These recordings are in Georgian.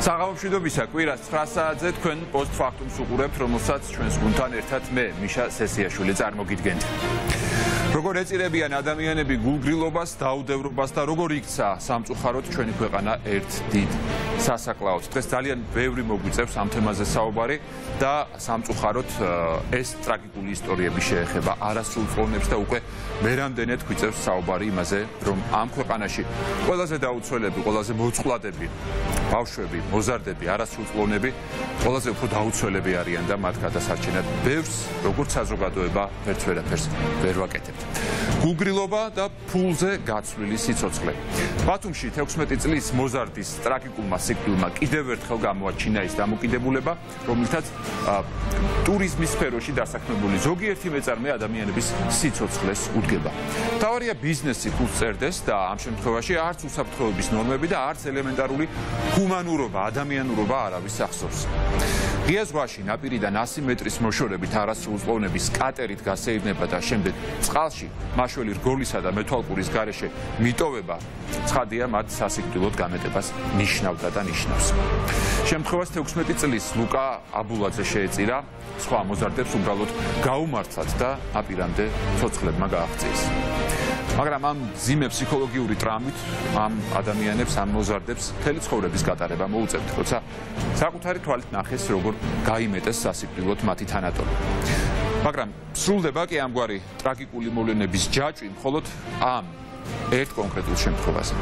საღამო მშვიდობისა, კვირას 9 საათზე თქვენ პოსტფაქტუმს უყურებთ, რომელსაც ჩვენს გუნდთან ერთად მე, მიშა სესიაშვილი წარმოგიდგენთ. როგორ ეწირებიან ადამიანები გულგრილობას, დაუდევრობას და როგორ იქცა სამწუხაროდ ჩვენი ქვეყანა ერთ დიდ სასაკლაოდ. დღეს ძალიან ბევრი მოგვიწევს ამ თემაზე საუბარი და სამწუხაროდ ეს ტრაგიკული ისტორიები შეეხება არასრულწლოვნებს და უკვე მერამდენედ გვიწევს საუბარი იმაზე, რომ ამ ქვეყანაში ყველაზე დაუცველები, ყველაზე მოწყვლადები ბავშვები, მოზარდები, არასრულწლოვნები ყველაზე უფრო დაუცველები არიან და მათ გადასარჩენად ბევრს, როგორც საზოგადოება, ვერც ვერაფერს ვერ ვაკეთებთ. გულგრილობა და ფულზე გაცვლილი სიცოცხლე. ბათუმში 16 წლის მოზარდის ტრაგიკულმა სიკვდილმა კიდევ ერთხელ გამოაჩინა ის დამოკიდებულება, რომლითაც ტურიზმის სფეროში დასაქმებული ზოგიერთი მეწარმე ადამიანების სიცოცხლეს უდგება. მთავარია ბიზნესი ფულს წერდეს და ამ შემთხვევაში არც უსაფრთხოების ნორმები და არც ელემენტარული ჰუმანურობა, ადამიანურობა არავის ახსოვს. ღია ზღვაში ნაპირიდან 100 მეტრის მოშორებით არასრულწლოვნების კატერით გასეირნება და შემდეგ წყალში მაშველი რგოლისა და მეთვალყურის გარეშე მიტოვება ცხადია მათ სასიკვდილოდ გამეტებას ნიშნავდა და ნიშნავს. შემთხვევას 16 წლის ლუკა აბულაძე შეეწირა, სხვა მოზარდებს უბრალოდ გაუმართლათ და აპირამდე ცოცხლებმა გააღწიეს. მაგრამ ამ მძიმე ფსიქოლოგიური ტრამვით ამ ადამიანებს, ამ მოზარდებს მთელი ცხოვრების გატარება მოუწევთ, როცა საკუთარი თვალით ნახეს, როგორ გაიმეტეს სასიკვდილოდ მათი თანატოლი. მაგრამ სრულდება კი ამგვარი ტრაგიკული მოვლენების ჯაჭვი მხოლოდ ამ ერთ კონკრეტულ შემთხვევაზე.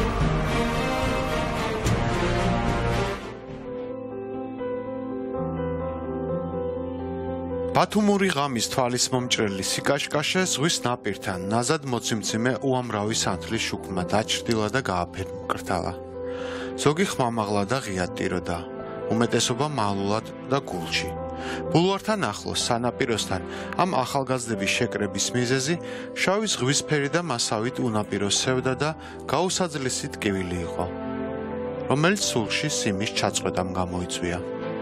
ბათუმური ღამის თვალის მომჭრელი სიკაშკაშე ზღვის ნაპირთან ნაზად მოციმციმე უამრავი სანთლის შუქმა დაჩრდილა და გააფერმკრთალა. ზოგი ხმამაღლა და ღიად ტიროდა, უმეტესობა მალულად და გულში. ბულვართან ახლოს სანაპიროსთან ამ ახალგაზრდების შეკრების მიზეზი შავი ზღვისფერი და მასავით უნაპირო სევდა და გაუსაძლისი ტკივილი იყო, რომელიც სულში სიმის ჩაწყვეტამ გამოიწვია.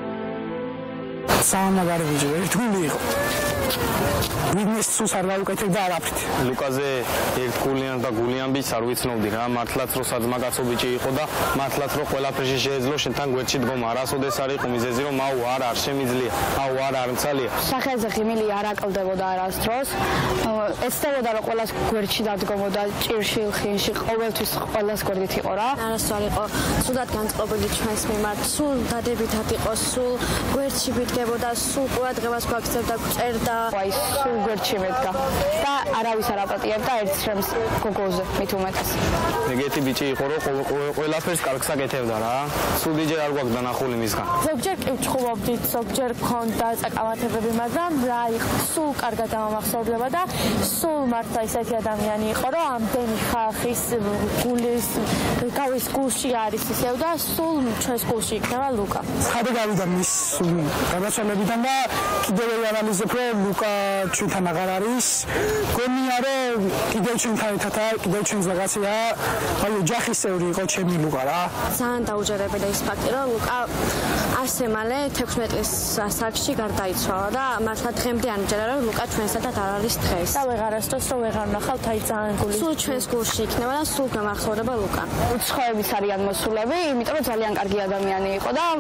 სამაგარი ბიჭი ერთგული იყო. ვინმეს სულს არ გაუკეთებდა არაფრით. ლუკაზე ერთგულიან და გულიან ბიჭს არ ვიცნობდი რა, მართლაც რო საძმაკაცო ბიჭი იყო და მართლაც რო ყველაფერში შეეძლო შენთან გვერდში დგომა, არასოდეს არ იყო მიზეზი რომ აუ არა არ შემიძლია, აუ არა არ მცალია. სახელზე ღიმილი არ აკლდებოდა არასდროს. ეცდებოდა რომ ყველას გვერდში დადგომოდა, ჭირში, ხინში, ყოველთვის ყველას გვერდით იყო რა. არასწორი იყო, სულად განწყობილი ჩვენს მიმართ, სულ დადებითად იყო, სულ გვერდში ვიდგებოდა, სულ ყურადღებას გვაქცევდა, წერდა. აი სულ გვერდში მედგა და არავის არ აპატიებდა ერთ შემს გოგოზე მით უმეტეს. ეგეთი ბიჭი იყო რომ ყველაფერს კარგს აკეთებდა რა. სულდიჯერ არ გვაქვს დანახული მისგან. ზოგჯერ კი ვჩხუბობდით, ზოგჯერ გქონდა წაკამათებები, მაგრამ რა იყო, სულ კარგად ამახსოვრდება და სულ მართლა ისეთი ადამიანი იყო, რომ ამდენი ხალხის გულის გავის გულში არის ისევ და სულ ჩვენს გულში იქნება ლუკა. ხადი გავიდა მის გადაცვალებიდან და კიდევ ვანალიზებ რომ ლუკა ჩვენთან აღარ არის. გონია რომ კიდევ ჩვენთან ერთადაა, კიდევ ჩვენს რაღაცია. აი ოჯახისეული იყო ჩემი ლუკა რა. ძალიან დაუჯერებდა ის ფაქტი, რომ ლუკა ასე მალე 16 წლის ასაკში გარდაიცვალა და მართლა დღემდე არ მჯერა რომ ლუკა ჩვენსადად არ არის დღეს. და ვეღარასდროს რომ ვეღარ ნახავთ, აი ძალიან გული. სულ ჩვენს გულში იქნება და სულ გამახსოვრდება ლუკა. უცხოების არიან მოსულები, იმიტომ რომ ძალიან კარგი ადამიანი იყო და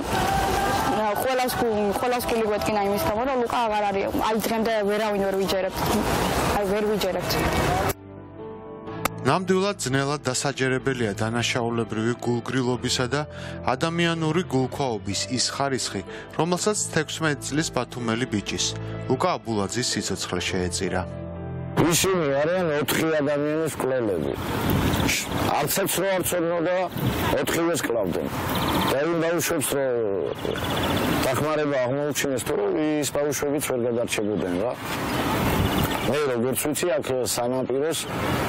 ყველას გული გვეთკინა იმის გამო, რომ ლუკა აღარ არის. აი დღემდე ვერავინ ვერ ვიჯერებთ. აი ვერ ვიჯერებთ. ნამდვილად ძნელად დასაჯერებელია დანაშაულებრივი გულგრილობისა და ადამიანური გულქვაობის ის ხარისხი, რომელსაც 16 წლის ბათუმელი ბიჭის, ლუკა აბულაძის სიცოცხლე შეეწირა. ისინი არიან 4 ადამიანის მკვლელები. არცებს რო არ ცოდნოდა 4-ვეს კლავდნენ. და იმ ბავშვებს რო დახმარება აღმოუჩინეს, რომ ის ბავშვებიც ვერ გადარჩებოდნენ რა. მე როგორც ვიცი, აქ სანაპიროს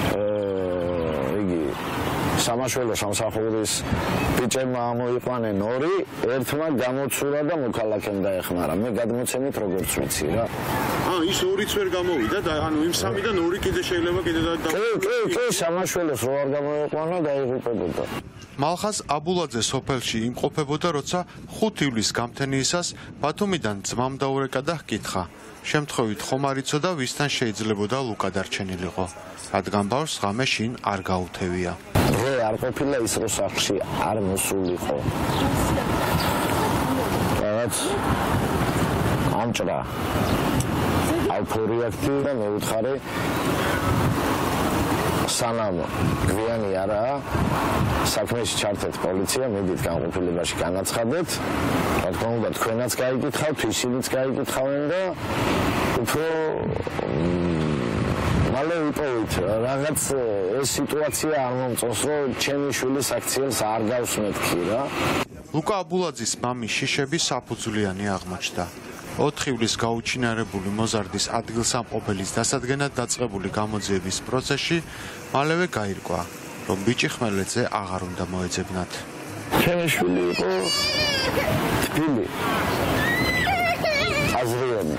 იგი სამაშველო სამსახურის ბიჭებმა ამოიყვანენ 2, ერთმა გამოცურა და მოქალაქემ დაეხმარა. მე გადმოცემით როგორც ვიცი რა. ის 2-ც ვერ გამოვიდა და ანუ იმ 3-დან 2 კიდე შეიძლება კიდე და კი, სამაშველოს რო არ გამოიყვანა დაიღუპებოდა. მალხაზ აბულაძე სოფელში იმყოფებოდა, როცა 5 ივლისს გამთენიისას ბათუმიდან ძმამ დაურეკა და ჰკითხა. შემთხვევით ხომ არ იცოდა, ვისთან შეიძლებოდა ლუკა დარჩენილიყო, რადგან ბავშვს ღამე შინ არ გაუთევია. დღე არ ყოფილა ის, რომ სახლში არ მოსულიყო. რაღაც ამჭრა ალფორიაქტი და მეუთხარი სანამ გვიანი არაა საქმეში ჩართეთ პოლიცია, მედით განყოფილებაში განაცხადეთ. რა თქმა უნდა, თქვენაც გაიგითხავთ, ისინიც გაიგითხავენ და უფრო მალე ვიპოვით რაღაც ეს სიტუაცია არ მომწონს, რომ ჩემი შვილის აქციელს არ გავსმეთქი რა. ლუკა აბულაძის მამის შიშები საფუძვლიანი აღმოჩნდა. 4 ივლისს გაუჩინარებული მოზარდის ადგილსამყოფელის დასადგენად დაწყებული გამოძიების პროცესში მალევე გაირკვა, რომ ბიჭი ხმელეთზე აღარ უნდა მოეძებნათ. ჩემი შვილი იყო თბილი, აზრიანი.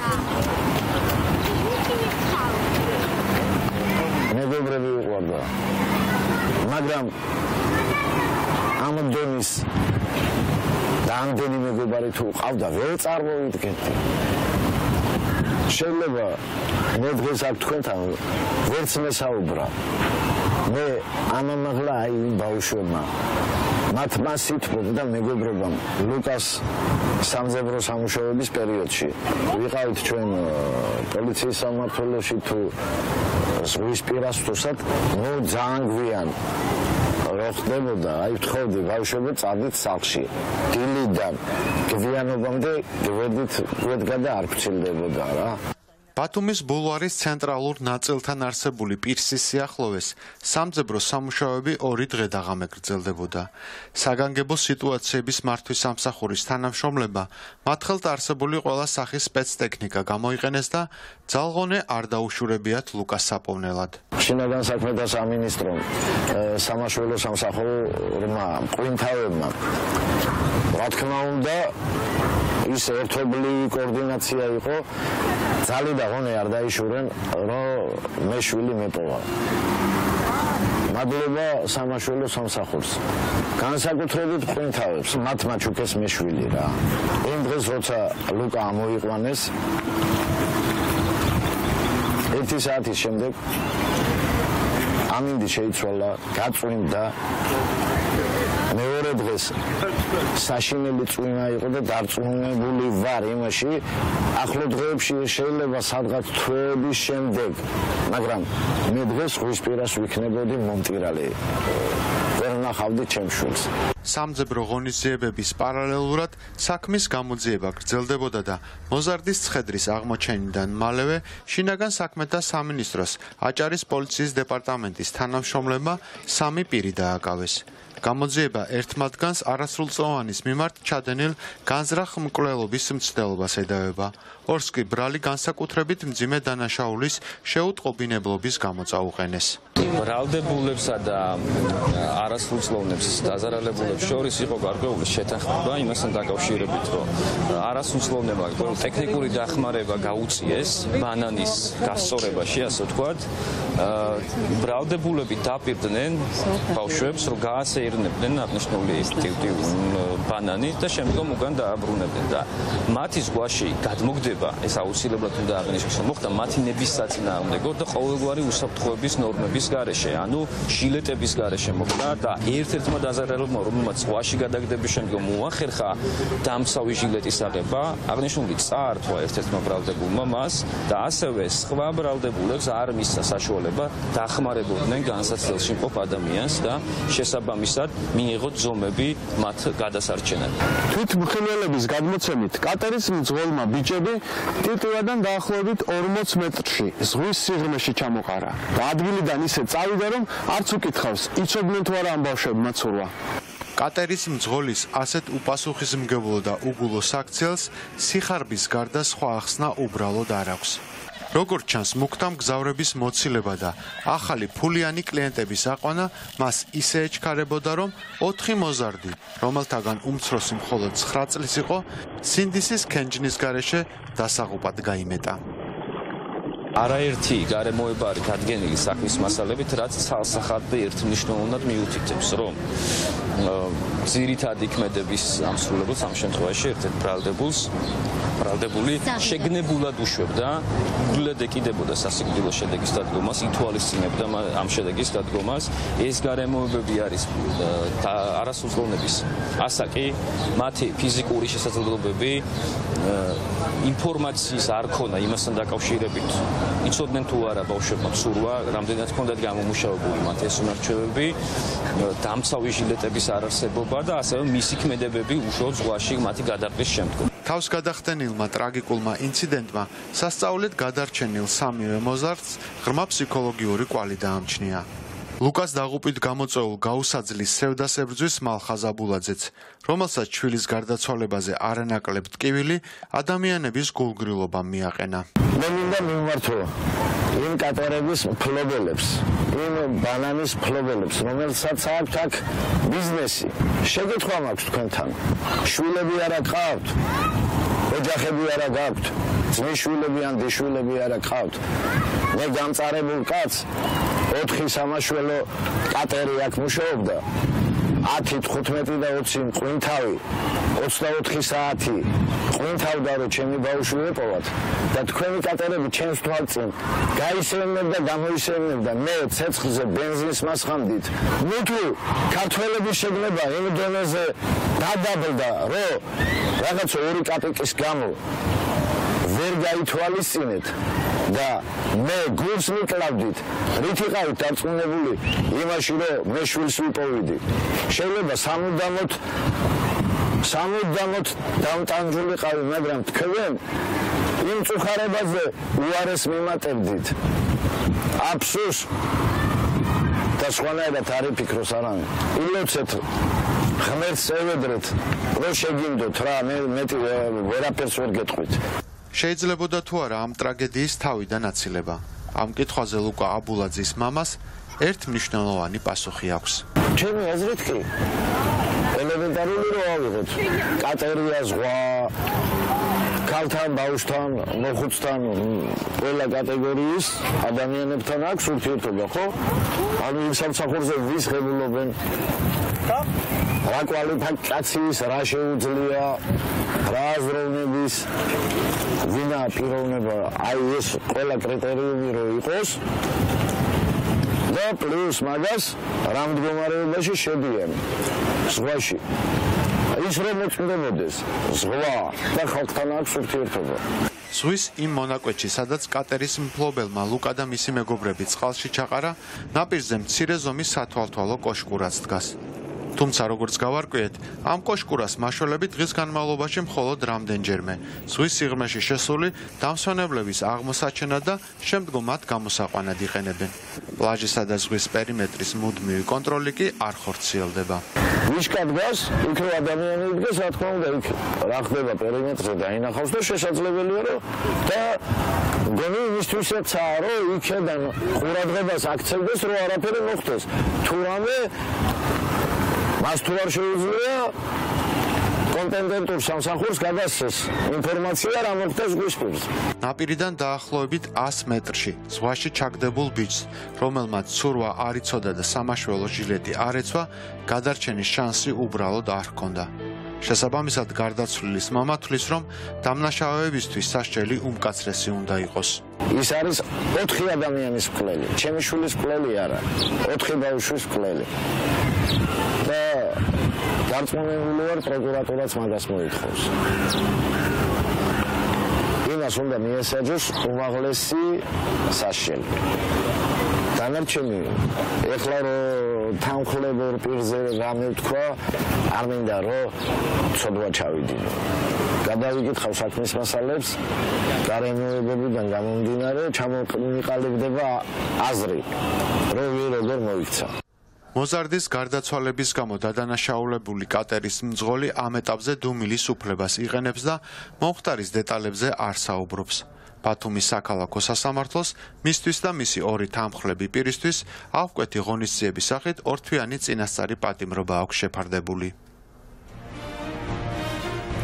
მეგობრები უყვარდა, მაგრამ ამ დონის რამდენი მეგობარი თუ ყავდა, ვერ წარმოვიდგენდი. შეიძლება მე დღეს აქ თქვენთან ვერც მესაუბრა. მე ამამაღლა აი იმ ბავშვებმა მათმა სითბობ და მეგობრობამ ლუკას სამძებრო სამუშაოების პერიოდში ვიყავით ჩვენ პოლიციის სამმართველოში თუ ზღვის პირასთვისაც, ნუ ძალიან გვიან რო ხდებოდა, აი ვთხოვდი ბავშვებო წადით სახლში. დილიდან გვიანობამდე გვედგა და არ ფრჩილდებოდა რა. ბათუმის ბულვარის ცენტრალურ ნაწილთან არსებული პირსის სიახლოვეს სამძებრო სამუშაოები 2 დღე და ღამე გრძელდებოდა. საგანგებო სიტუაციების მართვის სამსახურის თანამშრომლებმა მათ ხელთ არსებული ყველა სახის სპეცტექნიკა გამოიყენეს და ძალღონე არ დაუშურებიათ ლუკას საპოვნელად. შინაგან საქმეთა სამინისტრომ სამაშველო სამსახურმა მყინთავებმა რა თქმა უნდა ის ერთობლივი კოორდინაცია იყო, ძალი და ღონე არ დაიშურენ, რომ მე შვილი მეპოვა. მადლობა სამაშველო სამსახურს. განსაკუთრებით მყინთავებს, მათ მაჩუქეს მე შვილი რა. იმ დღეს როცა ლუკა ამოიყვანეს, 1 საათის შემდეგ ამინდი შეიცვალა, გაწვიმდა. მეორე დღეს საშინელი წვიმა იყო და დარწმუნებული ვარ იმაში, ახლო დღეებში შეიძლება სადღაც თვეების შემდეგ, მაგრამ მე დღეს ღვისპირას ვიქნებოდი მომტირალი. ვერ ნახავდი ჩემს შვილს. სამძებრო ღონისძიებების პარალელურად საქმის გამოძიება გრძელდებოდა და მოზარდის ცხედრის აღმოჩენიდან მალევე შინაგან საქმეთა სამინისტროს აჭარის პოლიციის დეპარტამენტის თანამშრომლებმა 3 პირი დააკავეს. გამოძიება ერთ მათგანს არასრულწლოვანის მიმართ ჩადენილ განზრახ მკვლელობის მცდელობას ედავება. ორს კი ბრალი განსაკუთრებით მძიმე დანაშაულის შეუტყობინებლობის გამო წაუყენეს. ბრალდებულებსა და არასრულწლოვნებს დაზარალებულებს შორის იყო გარკვეული შეთანხმება იმასთან დაკავშირებით, რომ არასრულწლოვნებმა ტექნიკური დახმარება გაუწიეს ბანანის გასწორებაში, ასე ვთქვათ. ბრალდებულები დაპირდნენ ბავშვებს, რომ გაასეირნებდნენ აღნიშნული ბანანი და შემდგომ უკან დააბრუნებდნენ და მათი ზღვაში გადმოგდება, ეს აუცილებლად უნდა აღინიშნოს, მოხდა მათი ნების საწინააღმდეგო და ყოველგვარი უსაფრთხოების ნორმების გარეშე, ანუ შილეტების გარეშე მოხდა და ერთ-ერთმა დაზარალებულმა, რომელმაც ზღვაში გადაგდების შემდგომ უახერხა დამცავი ჟილეტის აღება, აღნიშნული წაართვა ერთ-ერთმა ბრალდებულმა მას და ასევე სხვა ბრალდებულებს არ მისცა საშუალება დახმარებოდნენ განსაცდელში მყოფ ადამიანს და შესაბამისად მიიღოთ ზომები მათ გადასარჩენად. თვითმხილველების გადმოცემით, კატერის მძღოლმა ბიჭები ტიტივადან დაახლოებით 40 მეტრში ზღვის სიღრმეში ჩამოყარა და ადგილიდან ისე წავიდა, რომ არც უკითხავს, იცოდნენ თუ არა ამ ბავშვებმა ცურვა. კატერის მძღოლის ასეთ უპასუხისმგებლო და უგულოს აქციელს სიხარბის გარდა სხვა ახსნა უბრალოდ არ აქვს. როგორც ჩანს, მუქთა მგზავრების მოცილება და ახალი ფულიანი კლიენტების აყვანა მას ისე ეჩქარებოდა, რომ 4 მოზარდი, რომელთაგან უმცროსი მხოლოდ 9 წლის იყო, სინდისის ქენჯნის გარეშე დასაღუპად გაიმეტა. არაერთი გარემოება არის დადგენილი საქმის მასალებით, რაც ცალსახად და ერთმნიშვნელოვნად მიუთითებს, რომ ძირითადი ქმედების ამსრულებელს ამ შემთხვევაში ერთ-ერთ ბრალდებული შეგნებულად უშვებდა, უგლედ ეკიდებოდა სასიკვდილო შედეგის დადგომას, ითვალისწინებდა ამ შედეგის დადგომას. ეს გარემოებები არის არასრულწლოვნების ასაკი, მათი ფიზიკური შესაძლებლობები, ინფორმაციის არ ქონა იმასთან დაკავშირებით, იცოდნენ თუ არა ბავშვებმა ცურვა, რამდენად ჰქონდათ გამომუშავებული მათ ეს უნარჩვევები, დამცავი ჟილეტების არარსებობა და ასევე მისი ქმედებები უშუალოდ ზღვაში მათი გადაყრის შემდგომ. თავს გადახდენილმა ტრაგიკულმა ინციდენტმა სასწაულად გადარჩენილ სამივე მოზარდს ღრმა ფსიქოლოგიური კვალი დაამჩნია. ლუკას დაღუპვით გამოწვეულ გაუსაძლის სევდას ებრძვის მალხაზ აბულაძეც, რომელსაც ჩვილის გარდაცვალებაზე არანაკლებ ტკივილი ადამიანების გულგრილობამ მიაყენა. მე მინდა მიმართო იმ კატერების მფლობელებს, იმ ბანანის მფლობელებს, რომელსაც აქვთ აქ ბიზნესი. შეკითხვა მაქვს თქვენთან. შვილები არა გყავთ? ოჯახები არა გაქვთ? ძმისშვილები ან დეშვილები არა გყავთ? მე გამწარებულ კაცს 4 სამაშველო კატერი აქ მუშაობდა. 10, 15 და 20 ყვინთავი, 24 საათი ყვინთავდა, რომ ჩემი ბავშვი ეპოვათ და თქვენი კატერები ჩემს თვალწინ გაისეირნებდა, გამოისეირნებდა. მე ცეცხლზე ბენზინს მასხამდით. ნუ თუ ქართველების შეგნება იმ დონეზე დადაბლდა, რომ რაღაც 2 კაპიკის გამო ვერ გაითვალისწინეთ და მე გულს მიკლავდით, რით იყავით დარწმუნებული იმაში, რომ მე შვილს ვიპოვიდი. შეიძლება სამუდამოდ დამტანჯულიყავი, მაგრამ თქვენ იმ წუხარებაზე უარეს მიმატებდით. აფსუს და სხვანაირად არ იფიქროს არამე. ილოცეთ ღმერთს ევედრეთ, რომ შეგინდოთ რა, მე მეტი ვერაფერს ვერ გეტყვით. შეიძლებოდა თუ არა ამ ტრაგედიის თავიდან აცილება. ამ კითხვაზე ლუკა აბულაძის მამას ერთ მნიშვნელოვანი პასუხი აქვს. ჩემი აზრით კი ელემენტარული რო ავიღოთ. კატერია, ზღვა, ქალთან, ბავშვთან, მოხუცთან, ყველა კატეგორიის ადამიანებთან აქვს ურთიერთობა, ხო? ანუ იმ სამსახურზე ვის ღებულობენ? რა კვალიფიკაციის, რა შეუძლია, რა აზროვნების, ვინა პიროვნება, აი ეს ყველა კრიტერიუმი რო იყოს და პლუს მაგას რა მდგომარეობაში შედიან ზღვაში. ის რომ მოწმდებოდეს ზღვა და ხალხთან აქვს ურთიერთობა. ზღვის იმ მონაკვეთში, სადაც კატერის მფლობელმა ლუკა და მისი მეგობრები წყალში ჩაყარა, ნაპირზე მცირე ზომის სათვალთვალო კოშკურაც დგას. თუმცა როგორც გავარკვიეთ, ამ კოშკურას მაშველები დღის განმავლობაში მხოლოდ რამდენჯერმე ზღვის სიღრმეში შესული დამსვენებლების აღმოსაჩენად და შემდგომ მათ გამოსაყვანად იყენებენ. პლაჟისა და ზღვის პერიმეტრის მუდმივი კონტროლი კი არ ხორციელდება. ვიშკა დგას, იქ რო ადამიანი იდგეს, რა თქმა უნდა, იქ რა ხდება პერიმეტრზე დაინახავს და შესაძლებელია რომ და გონი იმისთვისაცაა, რომ იქიდან ყურადღებას აქცევდეს, რომ არაფერი მოხდეს. თუ რამე მას თუ არ შეუძლია კომპეტენტურ სამსახურს გადასცეს ინფორმაცია რა მოხდა ზღვისპირზე. ნაპირიდან დაახლოებით 100 მეტრში ზღვაში ჩაგდებულ ბიჭს, რომელმაც ცურვა არ იცოდა და სამაშველო ჟილეტი არ ეცვა, გადარჩენის შანსი უბრალოდ არ ჰქონდა. შესაბამისად, გარდაცვლილის მამა თვლის, რომ დამნაშავეებისთვის სასჯელი უმკაცრესი უნდა იყოს. ის არის 4 ადამიანის მკვლელი, ჩემი შვილის მკვლელი არა, 4 ბავშვის მკვლელი. და დარწმუნებული ვარ, პროკურატურაც მაგას მოითხოვს. იმას უნდა მიესაჯოს უმაღლესი სასჯელი. დანარჩენი ეხლა რომ თანხლებურ პირზე რამე ვთქვა, არ მინდა რომ ცოდვა ჩავიდინო. გადავიკითხავ საქმის მასალებს, გარემოებებიდან გამომდინარე, ჩამოყალიბდება აზრი, რომ ვინ როგორ მოიქცა. მოზარდის გარდაცვალების გამო დადანაშაულებული კატერის მძღოლი ამ ეტაპზე დუმილის უფლებას იყენებს და მომხდარის დეტალებზე არ საუბრობს. ბათუმის საქალაქო სასამართლოს მისთვის და მისი 2 თანმხლები პირისთვის ავკვეთი ღონისძიების სახით 2 თვიანი წინასწარი პატიმრობა აქვს შეფარდებული.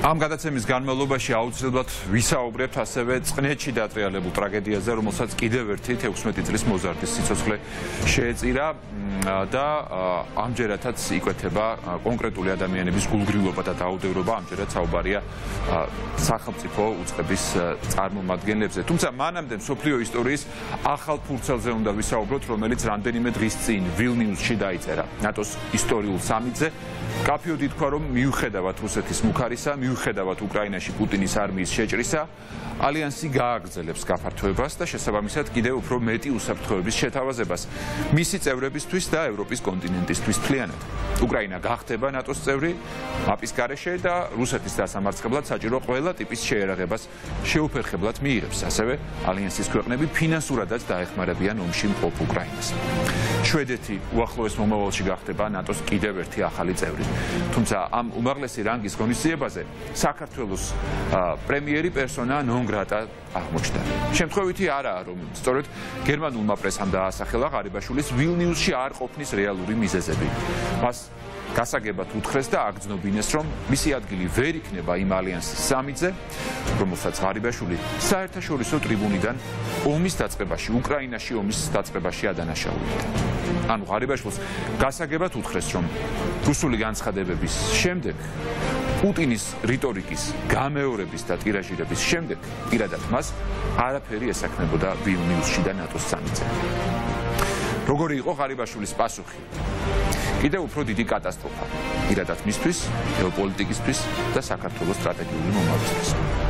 ამ გადაცემის განმავლობაში აუცილებლად ვისაუბრებთ ასევე წყნეთში დატრიალებულ ტრაგედიაზე, რომელსაც კიდევ ერთი 16 წლის მოზარდის სიცოცხლე შეეწირა და ამჯერადაც იკვეთება კონკრეტული ადამიანების გულგრილობა და დაუდევრობა, ამჯერად საუბარია სახელმწიფო უწყების წარმომადგენლებზე. თუმცა მანამდე მსოფლიო ისტორიის ახალ ფურცელზე უნდა ვისაუბროთ, რომელიც რამდენიმე დღის წინ ვილნიუსში დაიწერა ნატოს ისტორიულ სამიტზე. კაფიოდ ითქვა, რომ მიუხედავად რუსეთის მუქარისა, მიუხედავად უკრაინაში პუტინის არმიის შეჭრისა, ალიანსი გააგრძელებს გაფართოებას და შესაბამისად კიდევ უფრო მეტი უსაფრთხოების შეთავაზებას მისი წევრებისთვის და ევროპის კონტინენტისთვის მთლიანად. უკრაინა გახდება ნატოს წევრი მაპის გარეშე და რუსეთის დასამარცხებლად საჭირო ყველა ტიპის შეერაღებას შეუფერხებლად მიიღებს. ასევე ალიანსის ქვეყნები ფინანსურადაც დაეხმარებიან ომში მყოფ უკრაინას. შვედეთი უახლოეს მომავალში გახდება ნატოს კიდევ ერთი ახალი წევრი. თუმცა ამ უმაღლესი რანგის ღონისძიებაზე საქართველოს პრემიერი პერსონა ნონ გრატა აღმოჩნდა. შემთხვევითი არაა, რომ სწორედ გერმანულმა პრესამ დაასახელა ღარიბაშვილის ვილნიუსში არ ყოფნის რეალური მიზეზები. მას გასაგებად უთხრეს და აგრძნობინეს, რომ მისი ადგილი ვერ იქნება იმ ალიანსის სამიტზე, რომელსაც ღარიბაშვილი საერთაშორისო ტრიბუნიდან ომის დაწყებაში, უკრაინაში ომის დაწყებაში ადანაშაულებდა. ანუ ღარიბაშვილს გასაგებად უთხრეს, რომ რუსული განცხადებების შემდეგ პუტინის რიტორიკის გამეორების და ტირაჟირების შემდეგ პირადად მას არაფერი ესაქმებოდა ვილნიუსში და ნატოს სამიტზე. როგორი იყო ღარიბაშვილის პასუხი? კიდევ უფრო დიდი კატასტროფა პირადად მისთვის, გეოპოლიტიკისთვის და საქართველოს სტრატეგიული მომავალისთვის.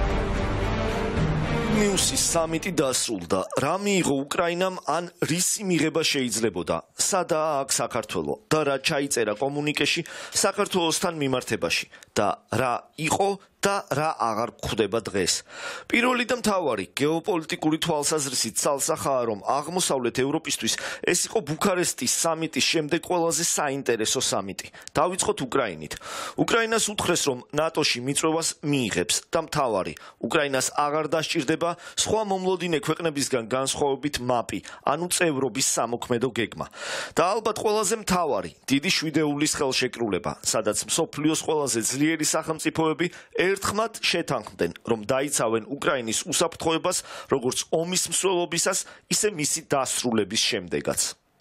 ვილნიუსის სამიტი დასრულდა. რა მიიღო უკრაინამ ან რისი მიღება შეიძლებოდა? სადაა აქ საქართველო და რა ჩაიწერა კომუნიკეში საქართველოსთან მიმართებაში და რა იყო და რა აღარ გვხვდება დღეს. პირველი და მთავარი გეოპოლიტიკური თვალსაზრისით ცალსახაა, რომ აღმოსავლეთ ევროპისთვის ეს იყო ბუქარესტის სამიტის შემდეგ ყველაზე საინტერესო სამიტი. დავიწყოთ უკრაინით. უკრაინას უთხრეს, რომ ნატოში მიწვევას მიიღებს და მთავარი, უკრაინას აღარ დასჭირდება სხვა მომლოდინე ქვეყნებისგან განსხვავებით მაპი, ანუ წევრობის სამოქმედო გეგმა. და ალბათ ყველაზე მთავარი, დიდი შვიდეულის ხელშეკრულება, სადაც მსოფლიოს ყველაზე ძლიერი სახელმწიფოები ერთხმად შეთანხმდნენ, რომ დაიცავენ უკრაინის უსაფრთხოებას როგორც ომის მსვლელობისას, ისე მისი დასრულების შემდეგაც.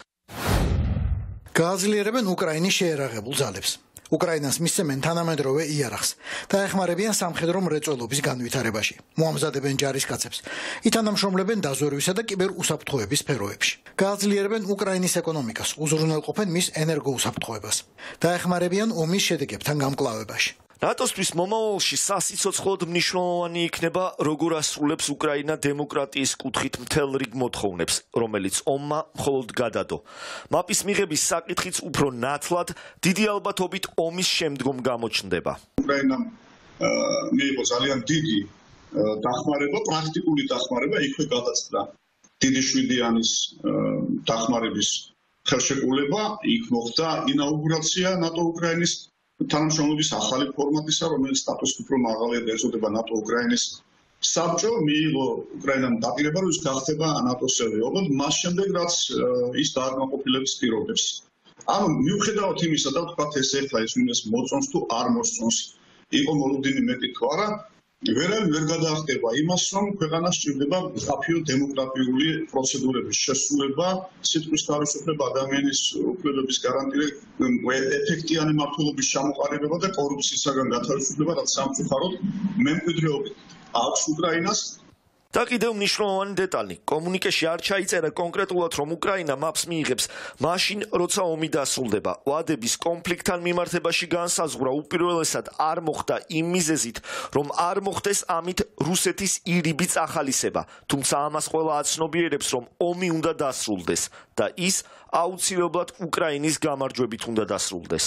გააძლიერებენ უკრაინის შეერაღებულ ძალებს. უკრაინას მისცემენ თანამედროვე იარაღს და ეხმარებიან სამხედრო მრეწველობის განვითარებაში. მოამზადებენ ჯარისკაცებს, ითანამშრომლებენ დაზვერვისა და კიბერუსაფრთხოების სფეროებში. გააძლიერებენ უკრაინის ეკონომიკას, უზრუნველყოფენ მის ენერგოუსაფრთხოებას და ეხმარებიან ომის შედეგებთან გამკლავებაში. ნატოსთვის მომავალში სასიცოცხლოდ მნიშვნელოვანი იქნება, როგორ ასრულებს უკრაინა დემოკრატიის კუთხით მთელ რიგ მოთხოვნებს, რომელიც ომმა მხოლოდ გადადო. მაპის მიღების საკითხიც უფრო ნათლად, დიდი ალბათობით ომის შემდგომ გამოჩნდება. უკრაინამ მიიღო ძალიან დიდი დახმარება, პრაქტიკული დახმარება, იქვე გადაწყდა დიდი შვიდიანის დახმარების ხელშეკრულება, იქ მოხდა ინაუგურაცია ნატო-უკრაინის თანამშრომლობის ახალი ფორმატისა, რომელიც სტატუსით უფრო მაღალია და ეწოდება ნატო-უკრაინის საბჭო, მიიღო უკრაინამ დაპირება, რომ ის გახდება ნატოს წევრი. ოღონდ მას შემდეგ, რაც ის დააკმაყოფილებს პირობებს. ანუ მიუხედავად იმისა და ვთქვათ ეს ახლა ის ვინმეს მოწონს თუ არ მოსწონს, იყო მოლოდინი მეტი თუ არა, ვერავინ ვერ გადაახტება იმას, რომ ქვეყანას სჭირდება მკაფიო დემოკრატიული პროცედურების შესრულება, სიტყვის თავისუფლება, ადამიანის უფლებების გარანტირება, ეფექტიანი მმართველობის ჩამოყალიბება და კორუფციისაგან გათავისუფლება, რაც სამწუხაროდ მემკვიდრეობით აქვს უკრაინას. და კიდევ მნიშვნელოვანი დეტალი, კომუნიკეში არ ჩაიწერა კონკრეტულად, რომ უკრაინა მაპს მიიღებს მაშინ, როცა ომი დასრულდება. ვადების კონფლიქტთან მიმართებაში განსაზღვრა უპირველესად არ მოხდა იმ მიზეზით, რომ არ მოხდეს ამით რუსეთის ირიბი წახალისება, თუმცა ამას ყველა აცნობიერებს, რომ ომი უნდა დასრულდეს და ის აუცილებლად უკრაინის გამარჯვებით უნდა დასრულდეს.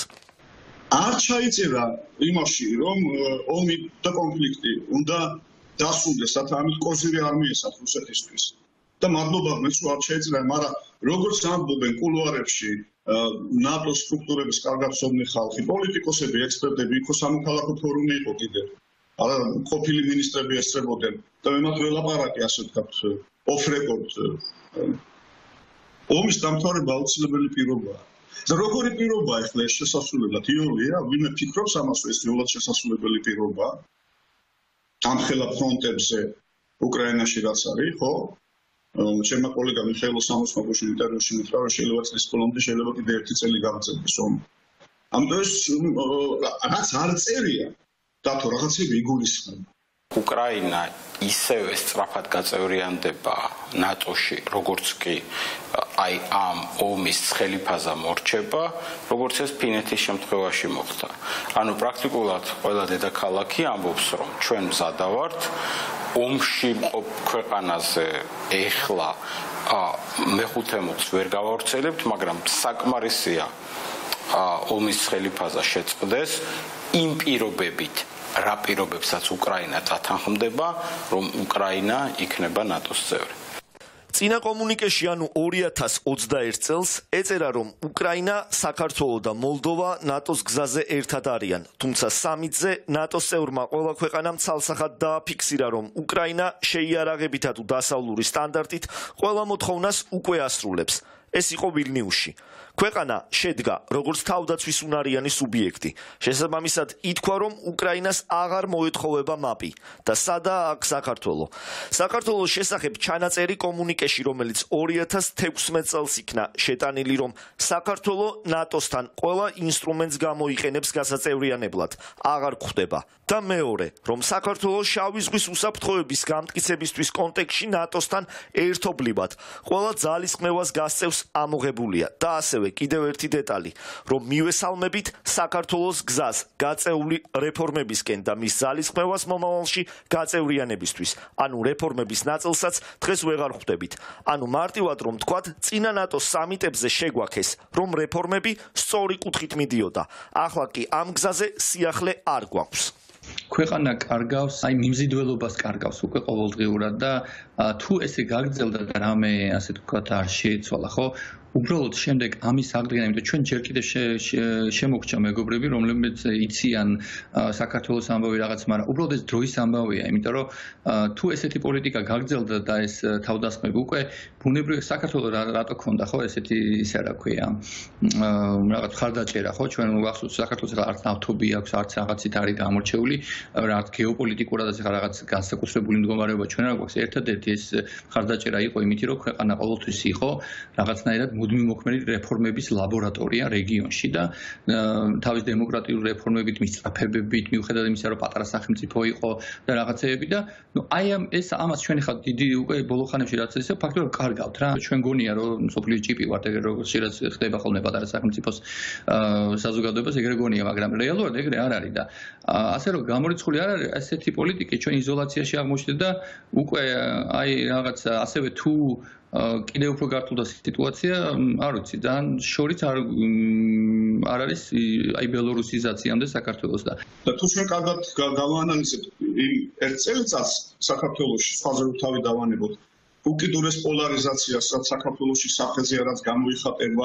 არ ჩაიწერა იმაში, რომ ომი და კონფლიქტი უნდა დასრულდეს, რათა ამით კოზირი არ მიესახ რუსეთისთვის. და მადლობა მეც არ შეეძლია, მაგრამ როგორც ამბობენ კულუარებში, ნატოს სტრუქტურების კარგად ცნობილი ხალხი, პოლიტიკოსები, ექსპერტები, იქ სამოქალაქო ფორუმი იყო კიდევ. არა, ყოფილი მინისტრები ესწრებოდნენ და მე მათ ველაპარაკე, ასე ვთქვათ, off record. ომის დამთავრება აუცილებელი პირობაა. და როგორი პირობაა ახლა ეს შესასრულებლად? იოლია, ვინმე ფიქრობს ამას, ეს რეალურად შესასრულებელი პირობაა? ამხელა ფრონტებზე უკრაინაში რაც არის, ხო? ჩემმა კოლეგამ მიხეილო სამოსმაკოშ ინტერვიუში მითხრა, რომ შეიძლება წლის ბოლომდე შეიძლება კიდე 1 წელი გავწევდეს ომი. ამიტომ რაც არ წერია, დათო რაღაცები იგულისხმება. უკრაინა ისევე სწრაფად გაწევრიანდება ნატოში, როგორც კი აი ამ ომის ცხელი ფაზა მორჩება, როგორც ეს ფინეთის შემთხვევაში მოხდა. ანუ პრაქტიკულად ყველა დედაქალაქი ამბობს, რომ ჩვენ მზადა ვართ ომში მყოფ ქვეყანაზე ეხლა მეხუთე მოხს ვერ გავავრცელებთ, მაგრამ საკმარისია ომის ცხელი ფაზა შეწყდეს იმ პირობებით, რა პირობებსაც უკრაინა დათანხმდება, რომ უკრაინა იქნება ნატოს წევრი. წინა კომუნიკეში ანუ 2021 წელს ეწერა, რომ უკრაინა, საქართველო და მოლდოვა ნატოს გზაზე ერთად არიან, თუმცა სამიტზე ნატოს წევრმა ყველა ქვეყანამ ცალსახად დააფიქსირა, რომ უკრაინა შეიარაღებითა თუ დასავლური სტანდარტით ყველა მოთხოვნას უკვე ასრულებს. ეს იყო ვილნიუსში. ქვეყანა შედგა როგორც თავდაცვის უნარიანი სუბიექტი. შესაბამისად ითქვა, რომ უკრაინას აღარ მოეთხოვება მაპი და სადაა აქ საქართველო. საქართველოს შესახებ ჩანაწერი კომუნიკეში, რომელიც 2016 წელს იქნა შეტანილი, რომ საქართველო ნატოსთან ყველა ინსტრუმენტს გამოიყენებს გასაწევრიანებლად, აღარ გვხვდება. და მეორე, რომ საქართველოს შავი ზღვის უსაფრთხოების გამტკიცებისთვის კონტექსტში ნატოსთან ერთობლივად ყველა ძალისხმევას გასწევს ამოღებულია და ასევე კიდევ ერთი დეტალი, რომ მივესალმებით საქართველოს გზას გაწეული რეფორმებისკენ და მის ძალისხმევას მომავალში გაწევრიანებისთვის, ანუ რეფორმების ნაწილსაც დღეს ვეღარ ხვდებით. ანუ მარტივად რომ თქვათ, წინა ნატოს სამიტებზე შეგვაქეს, რომ რეფორმები სწორი კუთხით მიდიოდა. ახლა კი ამ გზაზე სიახლე არ გვაქვს. ქვეყანა კარგავს, აი მიმზიდველობას კარგავს უკვე ყოველდღიურად და თუ ესე გაგრძელდა და რამე ასე თქვათ არ შეეცვალა, ხო? უბრალოდ შემდეგ ამის აღდგენა, იმიტომ ჩვენ ჯერ კიდევ შემოგჭა მეგობრები, რომლებიც იციან საქართველოს ამბავი რაღაც, მაგრამ უბრალოდ ეს დროის ამბავია, იმიტომ რომ თუ ესეთი პოლიტიკა გაგრძელდა და ეს თავდასხმები უკვე ბუნებრივია საქართველოს რატო ქონდა, ხო, ესეთი ისე რა ქვია, რაღაც ხარდაჭერა, ხო, ჩვენ ვახსოვს საქართველოს არც ნავთობი აქვს, არც რაღაცით არის გამორჩეული, რაღაც გეოპოლიტიკურად ასე რაღაც განსაკუთრებული მდგომარეობა ჩვენ არ გვაქვს. ერთადერთი ეს ხარდაჭერა იყო იმით, რომ ქვეყანა ყოველთვის იყო რაღაცნაირად მუდმივ მოქმედი რეფორმების ლაბორატორია რეგიონში და თავის დემოკრატიული რეფორმებით, მისწრაფებებით, მიუხედავად იმისა, რომ პატარა სახელმწიფო იყო და რაღაცეები და აი ამას ჩვენ ხა დიდი უკვე ბოლო ხანებში რაც ისე ფაქტობრივად კარგავთ რა. ჩვენ გონია რომ სოფლიო ჭიპი ვართ, ეგრე როგორც შეიძლება ხდება ხოლმე პატარა სახელმწიფოს საზოგადოებას, ეგრე გონია, მაგრამ რეალურად ეგრე არ არის და ასე რომ გამორიცხული არ არის ესეთი პოლიტიკა, ჩვენ იზოლაციაში აღმოჩნდეთ და უკვე აი რაღაც ასევე თუ კიდევ უფრო გართულდა სიტუაცია, არ ვიცი, ძალიან შორიც არ არის აი ბელორუსიზაციამდე საქართველოს და თუ ჩვენ კარგად გავაანალიზებთ იმ ერთ წელიწადს საქართველოში სხვაზე თავი დავანებოთ უკიდურეს პოლარიზაციას, რაც საქართველოში საფრთხეზე რაც გამოიხატება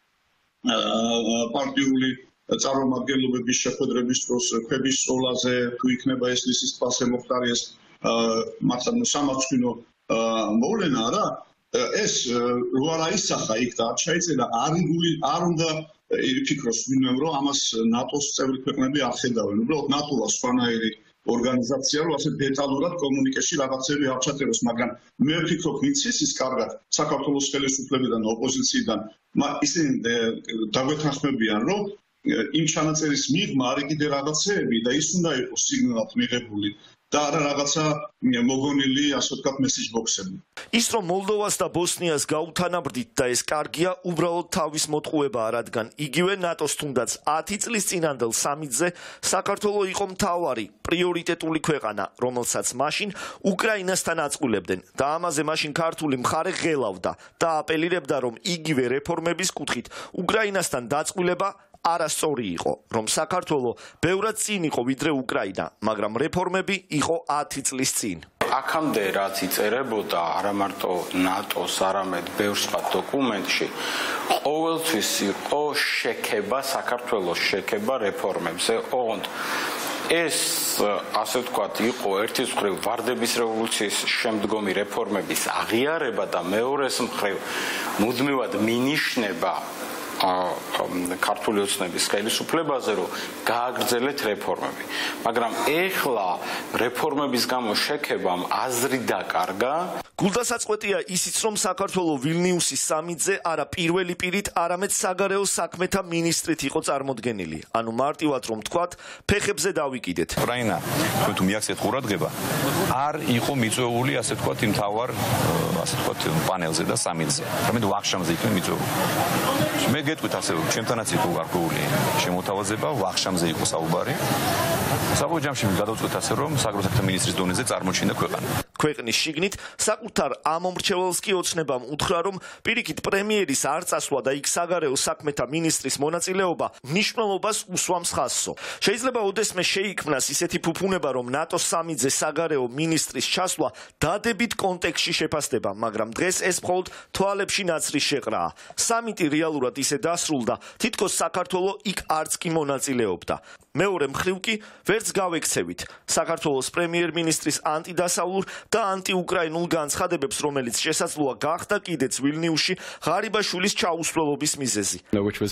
პარტიული წარმომადგენლობების შეხვედრების დროს ქვების სწავლაზე, თუ იქნება ეს ლისის თვალზე მოხდარი ეს მართლა სამარცხვინო მოვლენა რა ეს რო არ აისახა იქ და არ ჩაიწერა არ უნდა იფიქროს ვინმე რომ ამას ნატოს წევრი ქვეყნები არ ხედავენ. უბრალოდ ნატოა სხვანაირი ორგანიზაცია, რომ ასე დეტალურად კომუნიკეში რაღაცები არ ჩაწეროს, მაგრამ მე ვფიქრობ, ვინც ის კარგად საქართველოს ხელისუფლებიდან, ოპოზიციიდან, ისინი დაგვეთანხმებიან, რომ იმ ჩანაწერის მიღმა არის კიდე რაღაცეები და ის უნდა იყოს სიგნალად მიღებული. და არა რაღაცა მოგონილი, ასე ვთქვათ, მესეჯ ბოქსები. ის რომ მოლდოვას და ბოსნიას გაუთანაბრდით და ეს კარგია, უბრალოდ თავის მოტყუებაა, რადგან იგივე ნატოს თუნდაც 10 წლის წინანდელ სამიტზე საქართველო იყო მთავარი პრიორიტეტული ქვეყანა, რომელსაც მაშინ უკრაინასთან აწყვილებდნენ და ამაზე მაშინ ქართული მხარე ღელავდა და აპელირებდა, რომ იგივე რეფორმების კუთხით უკრაინასთან დაწყვილება არასწორი იყო, რომ საქართველო ბევრად წინ იყო ვიდრე უკრაინა, მაგრამ რეფორმები იყო 10 წლის წინ. აქამდე რაც იწერებოდა არა მარტო ნატოს, არამედ ბევრ სხვა დოკუმენტში, ყოველთვის იყო შექება საქართველოს შექება რეფორმებზე. ოღონდ ეს ასე ვთქვათ, იყო ერთის მხრივ ვარდების რევოლუციის შემდგომი რეფორმების აღიარება და მეორეს მხრივ მუდმივად მინიშნება ქართული ოცნების ხელისუფლებაზე, რომ გააგრძელეთ რეფორმები. მაგრამ ეხლა რეფორმების გამო შექებამ აზრი დაკარგა. გულდასაწყვეტია ისიც, რომ საქართველოს ვილნიუსის სამიტზე არა პირველი პირით, არამედ საგარეო საქმეთა მინისტრით იყო წარმოდგენილი. ანუ მარტივად რომ თქვათ, ფეხებზე დავიკიდეთ. უკრაინა თქვენ თუ მიაქცეთ ყურადღება, არ იყო მიწვეული, ასე თქვათ, იმ თავარ, ასე თქვათ, პანელზე და სამიტზე. არამედ ვახშამზე იყვნენ მიწვეული. მე გეტყვით ასე, ჩემთანაც იყო გარკვეული შემოთავაზება, ვახშამზე იყო საუბარი. საბოლოო ჯამში გადავწყვეტ ასე, რომ საგარეო საქმეთა მინისტრის დონეზე წარმოჩინდა ქვეყანა. ქვეყნის შიგნით საკუთარ ამომრჩეველს კი ოცნებამ უთხრა, რომ პირიქით პრემიერის არ წასვლა და იქ საგარეო საქმეთა მინისტრის მონაწილეობა მნიშვნელობას უსვამს ხაზსო. შეიძლება ოდესმე შეიქმნას ისეთი ფუფუნება, რომ ნატოს სამიტზე საგარეო მინისტრის ჩასვლა დადებით კონტექსტში შეფასდება, მაგრამ დღეს ეს მხოლოდ თვალებში ნაცრის შეყრაა. სამიტი რეალურად ისე დასრულდა, თითქოს საქართველოს იქ არც კი მონაწილეობდა. მეორე მხრივ კი ვერც გავექცევით საქართველოს პრემიერ-მინისტრის ანტიდასავლურ და ანტიუკრაინულ განცხადებებს, რომელიც შესაძლოა გახდა კიდეც ვილნიუსში ღარიბაშვილის ჩაუსვლელობის მიზეზი.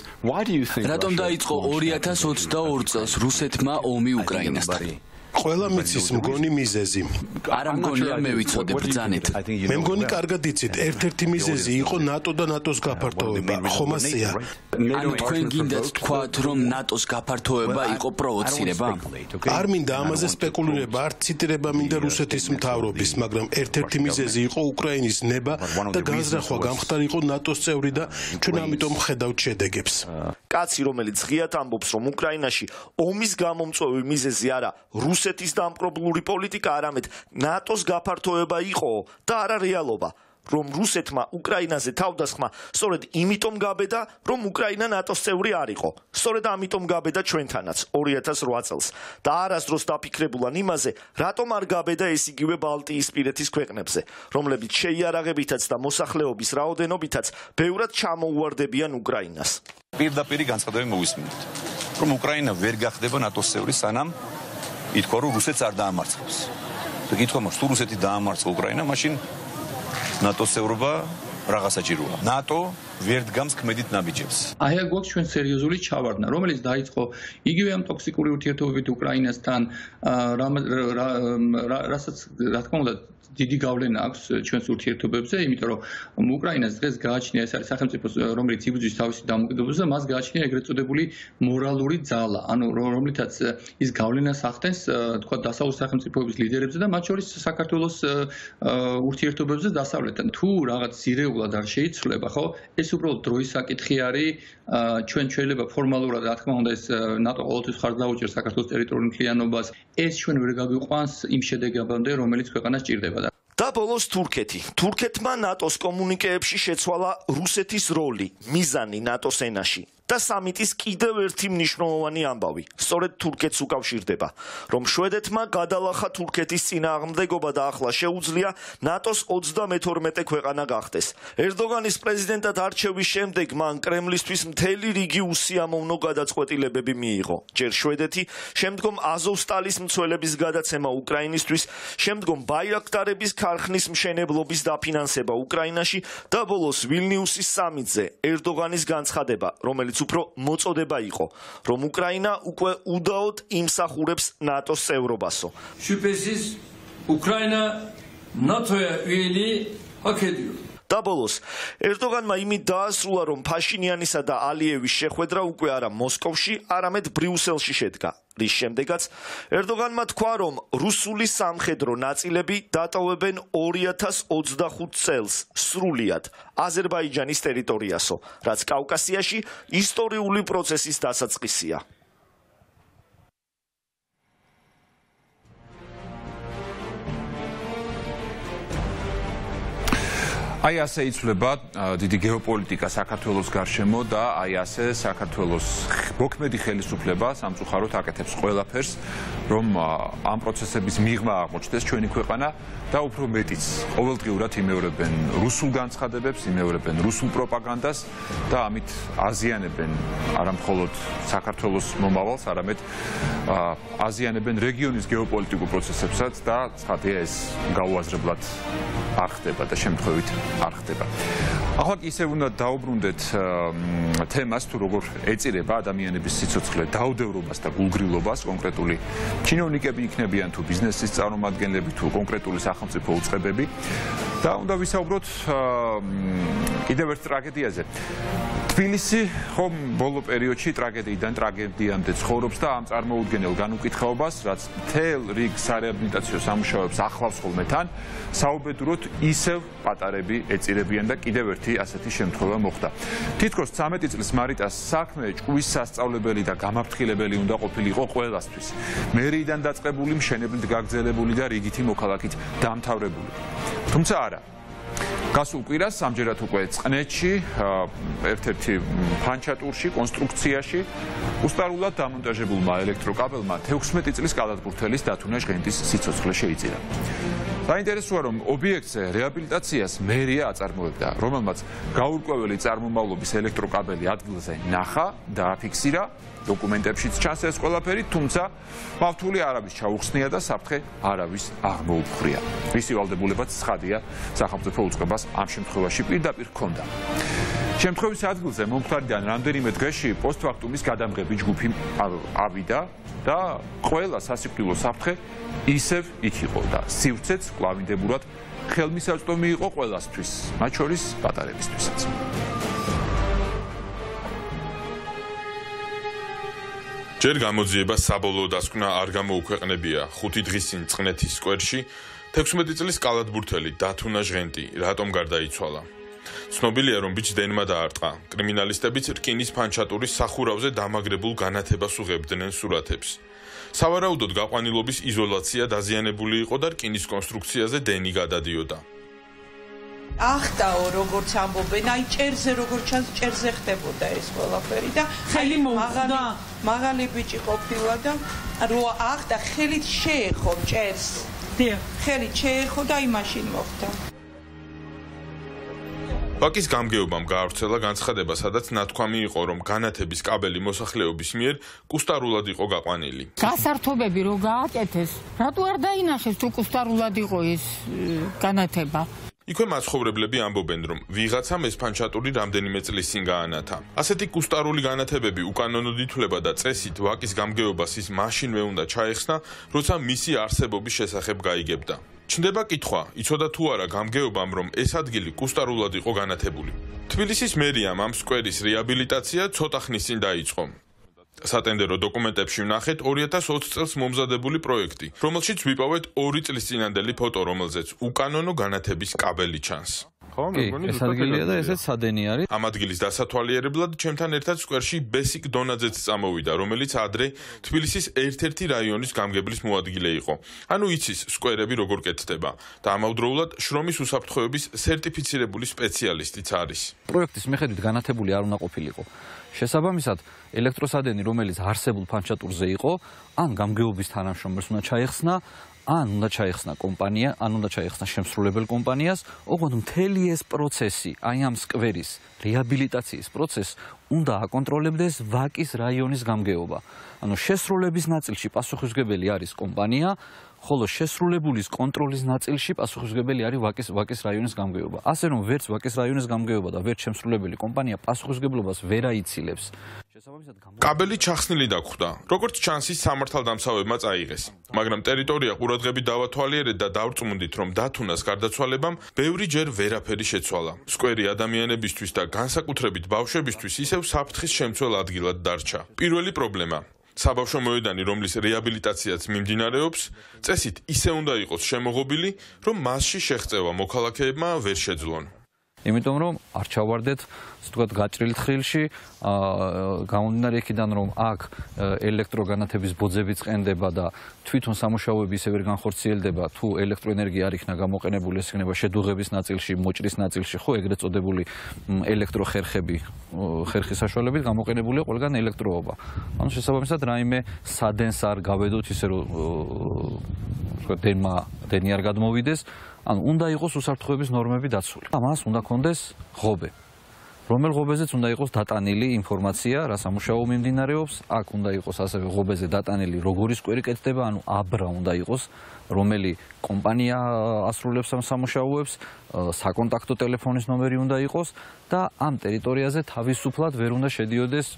რატომ დაიწყო 2022 წელს რუსეთმა ომი უკრაინასთან? ყველა მიცის მგონი მიზეზი. არა მგონია, მე ვიცოდე ბრძანეთ. მე მგონი კარგად იცით, ერთ-ერთი მიზეზი იყო ნატო და ნატოს გაფართოება. ხომ ასეა? ანუ თქვენ გინდათ თქვათ, რომ ნატოს გაფართოება იყო პროვოცირება? არ მინდა ამაზე სპეკულირება, არ ციტირება მინდა რუსეთის მთავრობის, მაგრამ ერთ-ერთი მიზეზი იყო უკრაინის ნება და განზრახვა გამხდარიყო ნატოს წევრი და ჩვენ ამიტომ ხედავთ შედეგებს. კაცი, რომელიც ღიად ამბობს, რომ უკრაინაში ომის გამომწვევი მიზეზი არა რუსეთის დამპყრობლური პოლიტიკა, არამედ ნატოს გაფართოება იყო და არა რეალობა. რომ რუსეთმა უკრაინაზე თავდასხმა სწორედ იმიტომ გაბედა, რომ უკრაინა ნატოს წევრი არ იყო. სწორედ ამიტომ გაბედა ჩვენთანაც 2008 წელს და არასდროს დაფიქრებულან იმაზე, რატომ არ გაბედა ეს იგივე ბალტიისპირეთის ქვეყნებზე, რომლებიც შეიარაღებითაც და მოსახლეობის რაოდენობითაც ბევრად ჩამოუვარდებიან უკრაინას. პირდაპირი განცხადებები მოვისმინეთ, რომ უკრაინა ვერ გახდება ნატოს წევრი, სანამ ითქვა, რომ რუსეთს არ დაამარცხებს. და კითხვა მაქვს, თუ რუსეთი დაამარცხა უკრაინა, მაშინ ნატოს წევრობა რაღა საჭიროა. ნატო ვერ დგამს ქმედით ნაბიჯებს. აი აქ გვაქვს ჩვენ სერიოზული ჩავარდნა, რომელიც დაიწყო იგივე ამ ტოქსიკური ურთიერთობებით უკრაინასთან, რასაც რა თქმა უნდა დიდი გავლენა აქვს ჩვენს ურთიერთობებზე, იმიტომ რომ უკრაინას დღეს გააჩნია, ეს არის სახელმწიფო, რომელიც იბრძვის თავისი დამოუკიდებლობაზე და მას გააჩნია ეგრეთ წოდებული მორალური ძალა, ანუ რომლითაც ის გავლენას ახდენს, თქვა დასავლური სახელმწიფოების ლიდერებზე და მათ შორის საქართველოს ურთიერთობებზე დასავლეთთან. თუ რაღაც ზირეულად არ შეიცვლება, ხო? ეს უბრალოდ დროის საკითხი არის. ჩვენ შეიძლება ფორმალურად, რა თქმა უნდა, ეს ნატო ყოველთვის ხარს დაუჭერს საქართველოს ტერიტორიულ მთლიანობას. ეს ჩვენ ვერ გაგვიყვანს იმ შედეგებამდე, რომელიც ქვეყანას ჭირდება. და ბოლოს თურქეთი. თურქეთმა ნატოს კომუნიკეებში შეცვალა რუსეთის როლი, მიზანი ნატოს ენაში. და სამიტის კიდევ ერთი მნიშვნელოვანი ამბავი, სწორედ თურქეთს უკავშირდება, რომ შვედეთმა გადალახა თურქეთის წინააღმდეგობა და ახლა შეუძლია ნატოს 32 ქვეყანა გახდეს. ერდოგანის პრეზიდენტად არჩევის შემდეგ მან კრემლისთვის მთელი რიგი უსიამოვნო გადაწყვეტილებები მიიღო. ჯერ შვედეთი, შემდგომ აზოვსტალის მცველების გადაცემა უკრაინისთვის, შემდგომ ბაირაქტარების ქარხნის მშენებლობის დაფინანსება უკრაინაში და ბოლოს ვილნიუსის სამიტზე ერდოგანის განცხადება, რომელიც უფრო მოწოდება იყო, რომ უკრაინა უკვე უდაოდ იმსახურებს ნატოს წევრობასო. Şüphesiz Ukrayna NATO'ya üyeliği hak ediyor. და ბოლოს ერდოგანმა იმით დაასრულა, რომ ფაშინიანისა და ალიევის შეხვედრა უკვე არა მოსკოვში, არამედ ბრიუსელში შედგა. რის შემდეგაც ერდოგანმა თქვა, რომ რუსული სამხედრო ნაწილები დატოვებენ 2025 წელს სრულიად აზერბაიჯანის ტერიტორიასო, რაც კავკასიაში ისტორიული პროცესის დასაწყისია. აი ასე იცვლება დიდი გეოპოლიტიკა საქართველოს გარშემო და აი ასე საქართველოს მოქმედი ხელისუფლება სამწუხაროდ აკეთებს ყველაფერს, რომ ამ პროცესების მიღმა აღმოჩნდეს ჩვენი ქვეყანა და უფრო მეტიც ყოველდღიურად იმეორებენ რუსულ განცხადებებს, იმეორებენ რუსულ პროპაგანდას და ამით აზიანებენ არა მხოლოდ საქართველოს მომავალს, არამედ აზიანებენ რეგიონის გეოპოლიტიკურ პროცესებსაც და ცხადია ეს გაუაზრებლად არ ხდება და შემთხვევით არ ხდება. ახლა ისე უნდა დაუბრუნდეთ თემას თუ როგორ ეწირება ადამიანების სიცოცხლე დაუდევრობას და გულგრილობას კონკრეტული ჩინოვნიკები იქნებიან თუ ბიზნესის წარმომადგენლები თუ კონკრეტული სახელმწიფო უწყებები და უნდა ვისაუბროთ კიდევ ერთ ტრაგედიაზე. თბილისი ხომ ბოლო პერიოდში ტრაგედიიდან ტრაგედიამდე ცხოვრობს და ამ წარმოუდგენელ განუკითხაობას, რაც მთელ რიგ სარეაბილიტაციო სამუშაოებს ახლავს ხოლმე თან, საუბედუროთ ისევ პატარები ეწირებიან და კიდევ ერთი ასეთი შემთხვევა მოხდა. თითქოს 13 წლის მარიტას საქმე ჭკვის სასწავლებელი და გამაფრთხილებელი უნდა ყოფილიყო ყველასთვის. მერიიდან დაწყებული, მშენებლით გაგრძელებული და რიგითი მოქალაქით დამთავრებული. თუმცა არა. გასულ კვირას ამჯერად უკვე წყნეთში ერთ-ერთი ფანჩატურში კონსტრუქციაში უსტარულად დამონტაჟებულმა ელექტროკაბელმა 16 წლის კალათბურთელის დათუნა ჟღენტის სიცოცხლე შეიწირა. საინტერესოა, რომ ობიექტზე რეაბილიტაციას მერია აწარმოებდა, რომელმაც გაურკვეველი წარმომავლობის ელექტროკაბელი ადგილზე ნახა და აფიქსირა. დოკუმენტებშიც ჩანს ეს ყველაფერი, თუმცა მავთული არავის ჩაუხსნია და საფრთხე არავის აღმოუფხრია. მისი ვალდებულებაც ცხადია, სახელმწიფო უწყებას ამ შემთხვევაში პირდაპირ ჰქონდა. შემთხვევის ადგილზე მომხდარიდან რამდენიმე დღეში პოსტფაქტუმის გადამღები ჯგუფი ავიდა და ყველა სასიკვდილო საფრთხე ისევ იქ იყო და სივრცეც კლავინდებურად ხელმისაწვდომი იყო ყველასთვის, მათ შორის პატარებისთვისაც. ჯერ გამოძიება საბოლოო დასკვნა არ გამოუქვეყნებია 5 დღის წინ წყნეთის სკვერში 16 წლის კალათბურთელი დათუნა ჟღენტი რატომ გარდაიცვალა. ცნობილია, რომ ბიჭდენმა დაარტყა. კრიმინალისტებიც რკინის ფანჩატურის სახურავზე დამაგრებულ განათებას უღებდნენ სურათებს. სავარაუდოდ გაყვანილობის იზოლაცია დაზიანებული იყო და რკინის კონსტრუქციაზე დენი გადადიოდა. ახტაო როგორც ამბობენ, აი ჭერზე როგორც ჩანს, ჭერზე ხდებოდა ეს ყველაფერი და ხელი მოუხდა. მაღალი ბიჭი ყოფილა და რო ახტა ხელით შეეხო ჭერს. ხელით შეეხო და აი მაშინ მოხდა. ვაკის გამგეობამ გაავრცელა განცხადება, სადაც ნათქვამი იყო, რომ განათების კაბელი მოსახლეობის მიერ კუსტარულად იყო გაყვანილი. გასართობები რო გააკეთეს, რატო არ დაინახეს თუ კუსტარულად იყო ეს განათება? იქვე მაცხოვრებლები ამბობენ, რომ ვიღაცამ ეს ფანჩატური რამდენიმე წლის წინ გაანათა. ასეთი კუსტარული განათებები უკანონოდ ითვლება და წესით ვაკის გამგეობას ის მაშინვე უნდა ჩაეხსნა, როცა მისი არსებობის შესახებ გაიგებდა. ჩნდება კითხვა, იცოდა თუ არა გამგეობამ, რომ ეს ადგილი კუსტარულად იყო განათებული. თბილისის მერიამ ამ სკვერის რეაბილიტაცია ცოტა ხნის წინ დაიწყო. სატენდერო დოკუმენტებში ვნახეთ 2020 წელს მომზადებული პროექტი, რომელშიც ვიპოვეთ 2 წლის წინანდელი ფოტო, რომელზეც უკანონო განათების კაბელი ჩანს. ეს ადგილია და ესეც სადენი არის. ამ ადგილის დასათვალიერებლად ჩემთან ერთად სკვერში ბესიკ დონაძეც წამოვიდა, რომელიც ადრე თბილისის ერთ-ერთი რაიონის გამგებლის მოადგილე იყო. ანუ იცის სკვერები როგორ კეთდება და ამავდროულად შრომის უსაფრთხოების სერტიფიცირებული სპეციალისტიც არის. პროექტის მიხედვით განათებული არ უნდა ყოფილიყო. შესაბამისად, ელექტროსადენი, რომელიც არსებულ ფანჩატურზე იყო, ან გამგეობის თანამშრომელს უნდა ჩაეხსნა, ან უნდა ჩაეხსნა კომპანია, ან უნდა ჩაეხსნა შემსრულებელ კომპანიას, ოღონდ მთელი ეს პროცესი, აი ამ სკვერის რეაბილიტაციის პროცესს უნდა აკონტროლებდეს ვაკის რაიონის გამგეობა. ანუ შესრულების ნაწილში პასუხისმგებელი არის კომპანია, ხოლო შესრულებულის კონტროლის ნაწილში პასუხისმგებელი არის ვაკის რაიონის გამგეობა. ასე რომ ვერც ვაკის რაიონის გამგეობა და ვერც შემსრულებელი კომპანია პასუხისმგებლობას ვერ აიცილებს. კაბელი ჩახსნილი დაგვხვდა. როგორც ჩანს, ის სამართალდამცავებმა წაიღეს. მაგრამ ტერიტორია ყურადღებით დავათვალიერეთ და დავწმუნდით, რომ დათუნას გარდაცვალებამ ბევრი ჯერ ვერაფერი შეცვალა. სკვერი ადამიანებისთვის და განსაკუთრებით ბავშვებისთვის ისევ საფრთხის შემცველ ადგილად დარჩა. პირველი პრობლემა საბავშვო მოედანი, რომლის რეაბილიტაციაც მიმდინარეობს, წესით ისე უნდა იყოს შემოღობილი, რომ მასში შეღწევა მოქალაქეებმა ვერ შეძლონ. იმიტომ რომ არ ჩავარდეთ, ასე ვთქვათ, გაჭრილ თხრილში, გამომდინარე იქიდან, რომ აქ ელექტროგანათების ბოძები წყენდება და თვითონ სამუშაოები ისე ვერ განხორციელდება, თუ ელექტროენერგია არ იქნა გამოყენებული, ეს იქნება შედუღების ნაწილში, მოჭრის ნაწილში, ხო, ეგრეთ წოდებული ელექტროხერხები, ხერხის საშუალებით გამოყენებულია ყველგან ელექტროობა. ანუ შესაბამისად, რაიმე სადენს არ გავედოთ ისე რომ ვთქვათ, დენი არ გადმოვიდეს. ანუ უნდა იყოს უსაფრთხოების ნორმები დაცული. ამას უნდა კონდეს ღობე. რომელ ღობეზეც უნდა იყოს დატანილი ინფორმაცია, რა სამუშაო მიმდინარეობს, აქ უნდა იყოს ასევე ღობეზე დატანილი როგორი სკვერი კეთდება, ანუ აბრა უნდა იყოს, რომელი კომპანია ასრულებს ამ სამუშაოებს, საკონტაქტო ტელეფონის ნომერი უნდა იყოს და ამ ტერიტორიაზე თავისუფლად ვერ უნდა შედიოდეს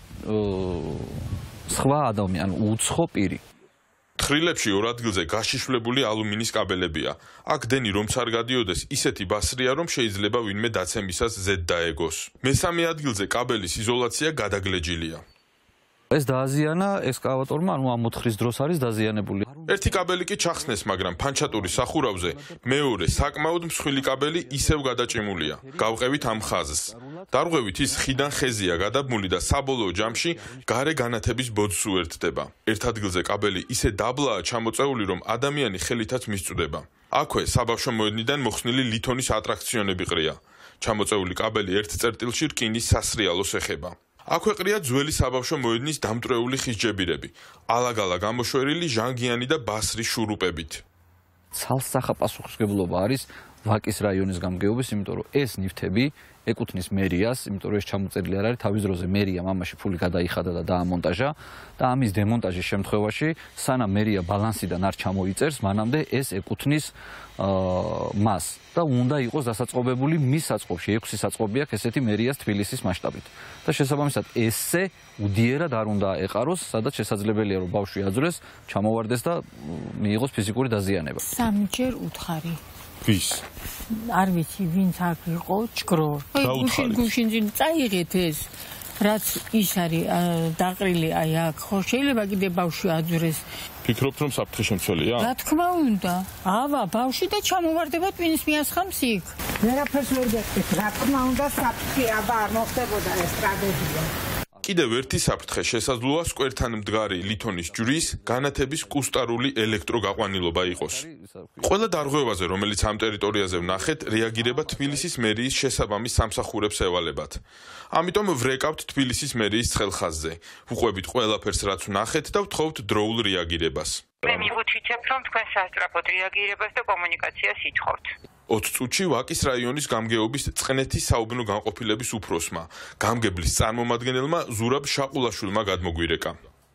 სხვა ადამიანი, უცხო პირი. თხრილებში ორ ადგილზე გაშიშვლებული ალუმინის კაბელებია. აქ დენი რომც არ გადიოდეს, ისეთი ბასრია, რომ შეიძლება ვინმე დაცემისას ზედ დაეგოს. მესამე ადგილზე კაბელის იზოლაცია გადაგლეჯილია. ეს დააზიანა ექსკავატორმა, ანუ ამ მოთხრის დროს არის დაზიანებული. ერთი კაბელი კი ჩახსნეს, მაგრამ ფანჩატურის სახურავზე მეორე საკმაოდ მსხვილი კაბელი ისევ გადაჭიმულია. გავყევით ამ ხაზს. დარღვევით ის ხიდან ხეზია გადაბმული და საბოლოო ჯამში გარე განათების ბოძს უერთდება. ერთ ადგილზე კაბელი ისე დაბლაა ჩამოწეული, რომ ადამიანი ხელითაც მისწვდება. აქვე საბავშვო მოედნიდან მოხსნილი ლითონის ატრაქციონები ყრია. ჩამოწეული კაბელი ერთ წერტილში რკინის სასრიალოს ეხება. აქვე ყრია ძველი საბავშვო მოედნის დამტვრეული ხისჯებირები, ალაგ-ალაგ გამოშვერილი ჟანგიანი და ბასრის შურუპებით. ცალსახა პასუხისმგებლობა არის ვაკის რაიონის გამგეობის, იმიტომ რომ ეს ნივთები ეკუთვნის მერიას, იმიტომ რომ ეს ჩამოწერილი არ არის თავის დროზე მერიამ ამაში ფული გადაიხადა და დაამონტაჟა და ამის დემონტაჟის შემთხვევაში, სანამ მერია ბალანსიდან არ ჩამოიწერს, მანამდე ეს ეკუთვნის მას და უნდა იყოს დასაწყობებული მის საწყობში, 6 საწყობი აქვს ესეთი მერიას თბილისის მასშტაბით. და შესაბამისად ესე უდიერად არ უნდა ეყაროს, სადაც შესაძლებელია რომ ბავშვი აძვრეს, ჩამოვარდეს და მიიღოს ფიზიკური დაზიანება. სამჯერ უთხარი. ვის? არ ვიცი, ვინც აქ იყო, ჩგრო. გუშინ წაიღეთ ეს, რაც ის არის დაყრილი აი აქ, ხო შეიძლება კიდე ბავშვი აძვრეს. ფიქრობთ რომ საფრთხე შემცველია? რა თქმა უნდა. ავა, ბავშვი და ჩამოვარდება ტვინის მიასხამს იქ. ვერაფერს ვერ გეტყვით, რა თქმა უნდა საფრთხე აბა არ მოხდებოდა ეს ტრაგედია. კიდევ ერთი საფრთხე შესაძლოა სკვერთან მდგარი ლითონის ჯვრის განათების კუსტარული ელექტროგაყვანილობა იყოს. ყველა დარღვევაზე, რომელიც ამ ტერიტორიაზე ვნახეთ, რეაგირება თბილისის მერიის შესაბამის სამსახურებს ევალებათ. ამიტომ ვრეკავთ თბილისის მერიის ცხელხაზზე. ვუყვებით ყველაფერს, რაც ვნახეთ და ვთხოვთ დროულ რეაგირებას. მე მივუჩითებ, რომ თქვენ სასწრაფოდ რეაგირებას და კომუნიკაციას ითხოვთ. 20 წუთში ვაკის რაიონის გამგეობის წყნეთის საუბნო განყოფილების უფროსმა, გამგებლის წარმომადგენელმა ზურაბ შაყულაშვილმა გადმოგვირეკა.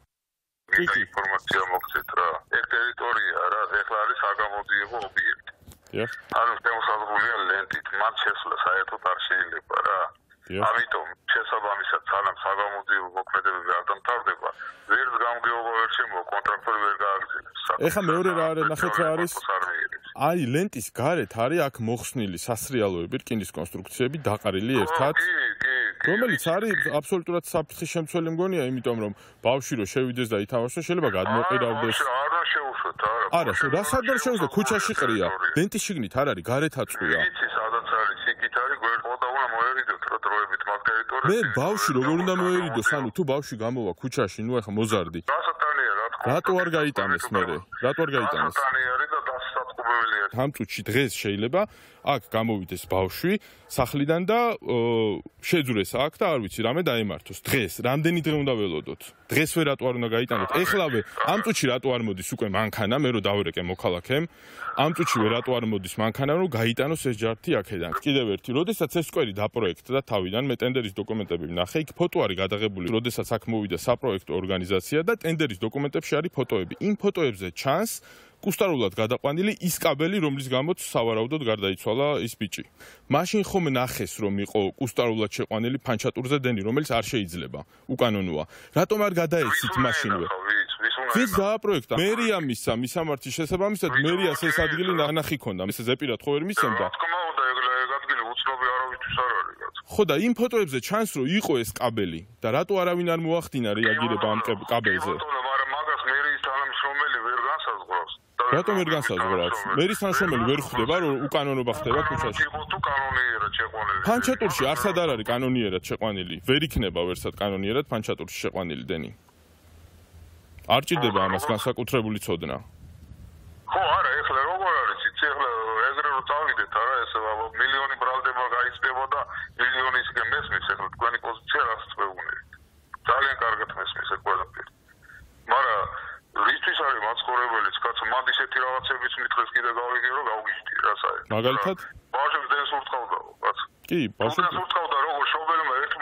ეს ინფორმაცია მოგცეთ რა. ეს ტერიტორია რა, ეხლა არის საგამოძიებო ობიექტი. ანუ შემოსაზღვრულია ლენტით, მათ შესვლა საერთოდ არ შეიძლება რა. ამიტომ შესაბამისად სანამ საგამოძიებო მოქმედებები არ დამთავრდება, ვერც გამგეობა ვერ შემოვა, კონტრაქტორი ვერ გააგრძელებს. ეხლა მეორე რა ნახეთ რა არის? აი ლენტის გარეთ არის აქ მოხსნილი სასრიალოები, რკინის კონსტრუქციები დაყარილი ერთად. რომელიც არის აბსოლუტურად საფრთხის შემცველი მგონია, იმიტომ რომ ბავშვი რო შევიდეს და ითამაშოს, შეიძლება გადმოყირავდეს. არა შეუშვათ არა. არა, რა სადარ შევიდა ქუჩაში ყრია. ლენტის შიგნით არ არის, გარეთ აწყვია. იცი სადაც არის, იქით არის, გვერდყოდა უნდა მოერიდოთ რა დროებით მაგ ტერიტორიაზე. მე ბავშვი როგორ უნდა მოერიდოს, ანუ თუ ბავშვი გამოვა ქუჩაში, ნუ ახლა მოზარდი. რასათანია რა თქმა უნდა. რატო არ გაიტანეს მერე? რატო არ გაიტანეს? რასათანია არის და დასაწყობებელია. ამ წუთში დღეს შეიძლება აქ გამოვიდეს ბავშვი სახლიდან და შეძვრეს აქ და არ ვიცი რამე დაემართოს. დღეს რამდენი დღე უნდა ველოდოთ? დღეს ვერ რატო არ უნდა გაიტანოთ? ეხლავე ამ წუთში რატო არ მოდის უკვე მანქანა, მე რო დავერეკე მოქალაქემ. ამ წუთში ვერ რატო არ მოდის მანქანა, რომ გაიტანოს ეს ჯართი აქედან. კიდევ ერთი, როდესაც ეს სკვერი დაპროექტდა თავიდან, მე ტენდერის დოკუმენტები ვნახე, იქ ფოტო არის გადაღებული, როდესაც აქ მოვიდა საპროექტო ორგანიზაცია და ტენდერის დოკუმენტებში არის ფოტოები. იმ ფოტოებზე ჩანს კუსტარულად გადაყვანილი ის კაბელი, რომლის გამოც სავარაუდოდ გარდაიცვალა ის ბიჭი. მაშინ ხომ ნახეს, რომ იყო კუსტარულად შეყვანილი ფანჩატურზე დენი, რომელიც არ შეიძლება, უკანონოა. რატომ არ გადაეცით მაშინვე? ვის დააპროექტა? მერია მისცა, მისამართის შესაბამისად მერიას ეს ადგილი ნანახი ქონდა. ეს ზეპირად ხო ვერ მისცემდა? რა თქმა უნდა, ეგ ადგილი უცნობი არავისთვის არ არის. ხო და იმ ფოტოებზე ჩანს, რომ იყო ეს კაბელი და რატო არავინ არ მოახდინა რეაგირება ამ კაბელზე? რატომ ვერ განსაზღვრავს? მერის თანაშრომელი ვერ ხვდება, რომ უკანონობა ხდება ქუჩაში. ფანჩატურში არსად არ არის კანონიერად შეყვანილი. ვერ იქნება ვერსად კანონიერად ფანჩატურში შეყვანილი დენი. არ ჭირდება ამას განსაკუთრებული ცოდნა. ხო, არა, ეხლა როგორ არის? იცი ეხლა ეგრე რომ წავიდეთ, არა, ეს მილიონი ბრალდება გაიწდება და მილიონი ისე მესმის, ეხლა თქვენი პოზიცია რას წვეუნებით. ძალიან კარგად მესმის ეს ყველაფერი. მაგრამ რისთვის არის მაცხოვრებელიც, კაცო, მანდ ისეთი რაღაცებიც მითხეს კიდე გავიგე რომ გავგიშტი რა საერთოდ. მაგალითად? ბავშვებს დენს ურტყავდა, კაცო. კი, ბავშვებს ურტყავდა როგორ შობელმა ერთ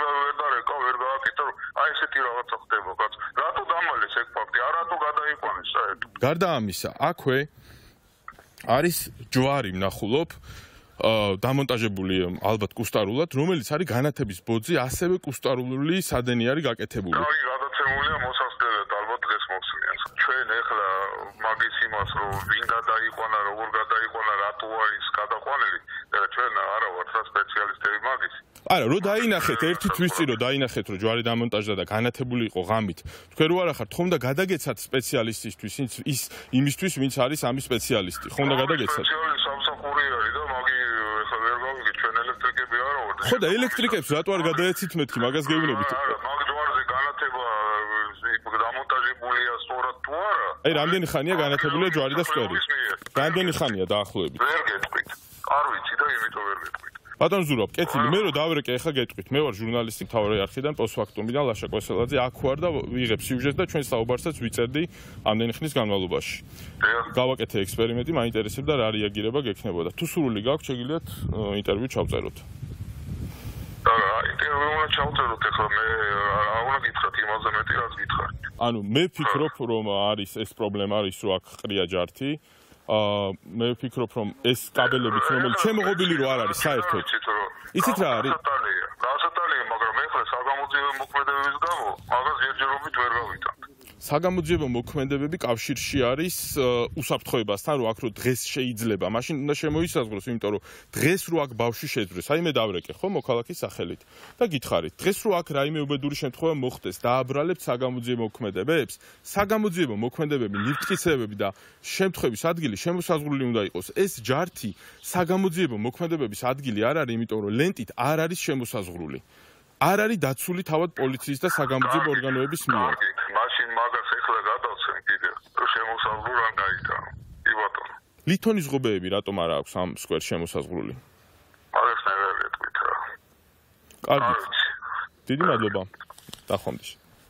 საერთოდ. გარდა ამისა, აქვე არის ჯვარი ვნახულობ დამონტაჟებული ალბათ კუსტარულად, რომელიც არის განათების ბოძი, ასევე კუსტარული სადენი არის გაკეთებული. და გადაცემულია მოსასწრებად ალბათ დღეს მოხსნიან. ჩვენ ეხლა მაგის იმას რომ ვინ გადაიყვანა, როგორ გადაიყვანა, რატო არის გადაყვანილი, და ჩვენ არა ვართ რა სპეციალისტები მაგის. არა, რო დაინახეთ, ერთი თვის წინ რო დაინახეთ, რომ ჯვარი დამონტაჟდა და განათებული იყო ღამით. თქვენ რო არა ხართ, ხომ და გადაგეცათ სპეციალისტისთვის, ის იმისთვის, ვინც არის ამის სპეციალისტი. ხომ და გადაგეცათ. სპეციალისტი სამსახური არის და მაგი ეხლა ვერ გავიგე, ჩვენ ელექტრიკები არა ვართ. ხო და ელექტრიკებს რატო არ გადაეცით მეთქი, მაგას გეუბნებით. არა, მაგ ჯვარზე განათება დამონტაჟებულია სწორად თუ არა? აი, რამდენი ხანია განათებულია ჯვარი და სკვერი? რამდენი ხანია დაახლოებით? ვერ გეტყვით. არ ვიცი და იმიტომ ვერ გეტყვით. ბატონ ზურაბ, კეთილი, მე რო დავრეკე, ახლა გეტყვით. მე ვარ ჟურნალისტი მთავარი არხიდან, პოსტფაქტუმიდან, ლაშა კვესელაძე, აქ ვარ და ვიღებ სიუჟეტს და ჩვენ საუბარსაც ვიწერდი ამდენი ხნის განმავლობაში. გავაკეთე ექსპერიმენტი, მაინტერესებდა რა რეაგირება გექნებოდა. თუ სურვილი გაქვთ, შეგიძლიათ ინტერვიუ ჩავწეროთ. არა, ინტერვიუ უნდა ჩავწეროთ, ახლა მე რა უნდა გითხრათ, იმაზე მეტი რაც გითხარით. ანუ მე ვფიქრობ, რომ არის ეს პრობლემა არის, რომ აქ ყრია ჯართი. მე ვფიქრობ, რომ ეს კაბელებიც, რომელიც შემოღობილი რო არ არის საერთოდ. იცით რა არის? გასათვალიერია, მაგრამ ეხლა საგამოძიებო მოქმედებების გამო მაგას ჯერჯერობით ვერ გავიტანთ. საგამოძიებო მოქმედებები კავშირში არის უსაფრთხოებასთან, რომ აქ რო დღეს შეიძლება, მაშინ უნდა შემოისაზღვროს, იმიტომ რომ დღეს რო აქ ბავშვი შეძვრეს, აი მე დავრეკე ხო მოქალაქის სახელით და გითხარით, დღეს რო აქ რაიმე უბედური შემთხვევა მოხდეს, დააბრალებთ საგამოძიებო მოქმედებებს, საგამოძიებო მოქმედებები, ნიფტკიცებები და შემთხვევის ადგილი შემოსაზღვრული უნდა იყოს. ეს ჯართი საგამოძიებო მოქმედებების ადგილი არ არის, იმიტომ რომ ლენტით არ არის შემოსაზღვრული. არ არის დაცული თავად პოლიციის და საგამოძიებო ორგანოების მიერ. მაშინ მაგას ეხლა გადავცემ კიდე, რომ შემოსაზღვრულ არ გაიტანო. კი ბატონო. ლითონის ღობეები რატომ არ აქვს ამ სკვერს შემოსაზღვრული? მაგას ვერ გეტყვით რა. კარგი. დიდი მადლობა. დახვამდის.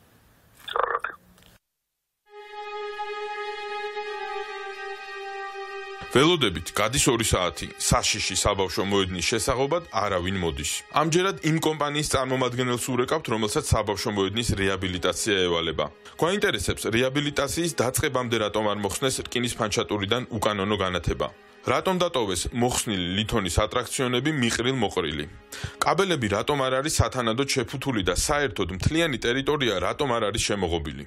ველოდებით გადის 2 საათი, საშიში საბავშვო მოედნის შესაღობად არავინ მოდის. ამჯერად იმ კომპანიის წარმომადგენელს ურეკავთ, რომელსაც საბავშვო მოედნის რეაბილიტაცია ევალება. გვაინტერესებს, რეაბილიტაციის დაწყებამდე რატომ არ მოხსნეს რკინის ფანჩატურიდან უკანონო განათება? რატომ დატოვეს მოხსნილი ლითონის ატრაქციონები მიყრილ მოყრილი? კაბელები რატომ არ არის სათანადოდ შეფუთული და საერთოდ მთლიანი ტერიტორია რატომ არ არის შემოღობილი?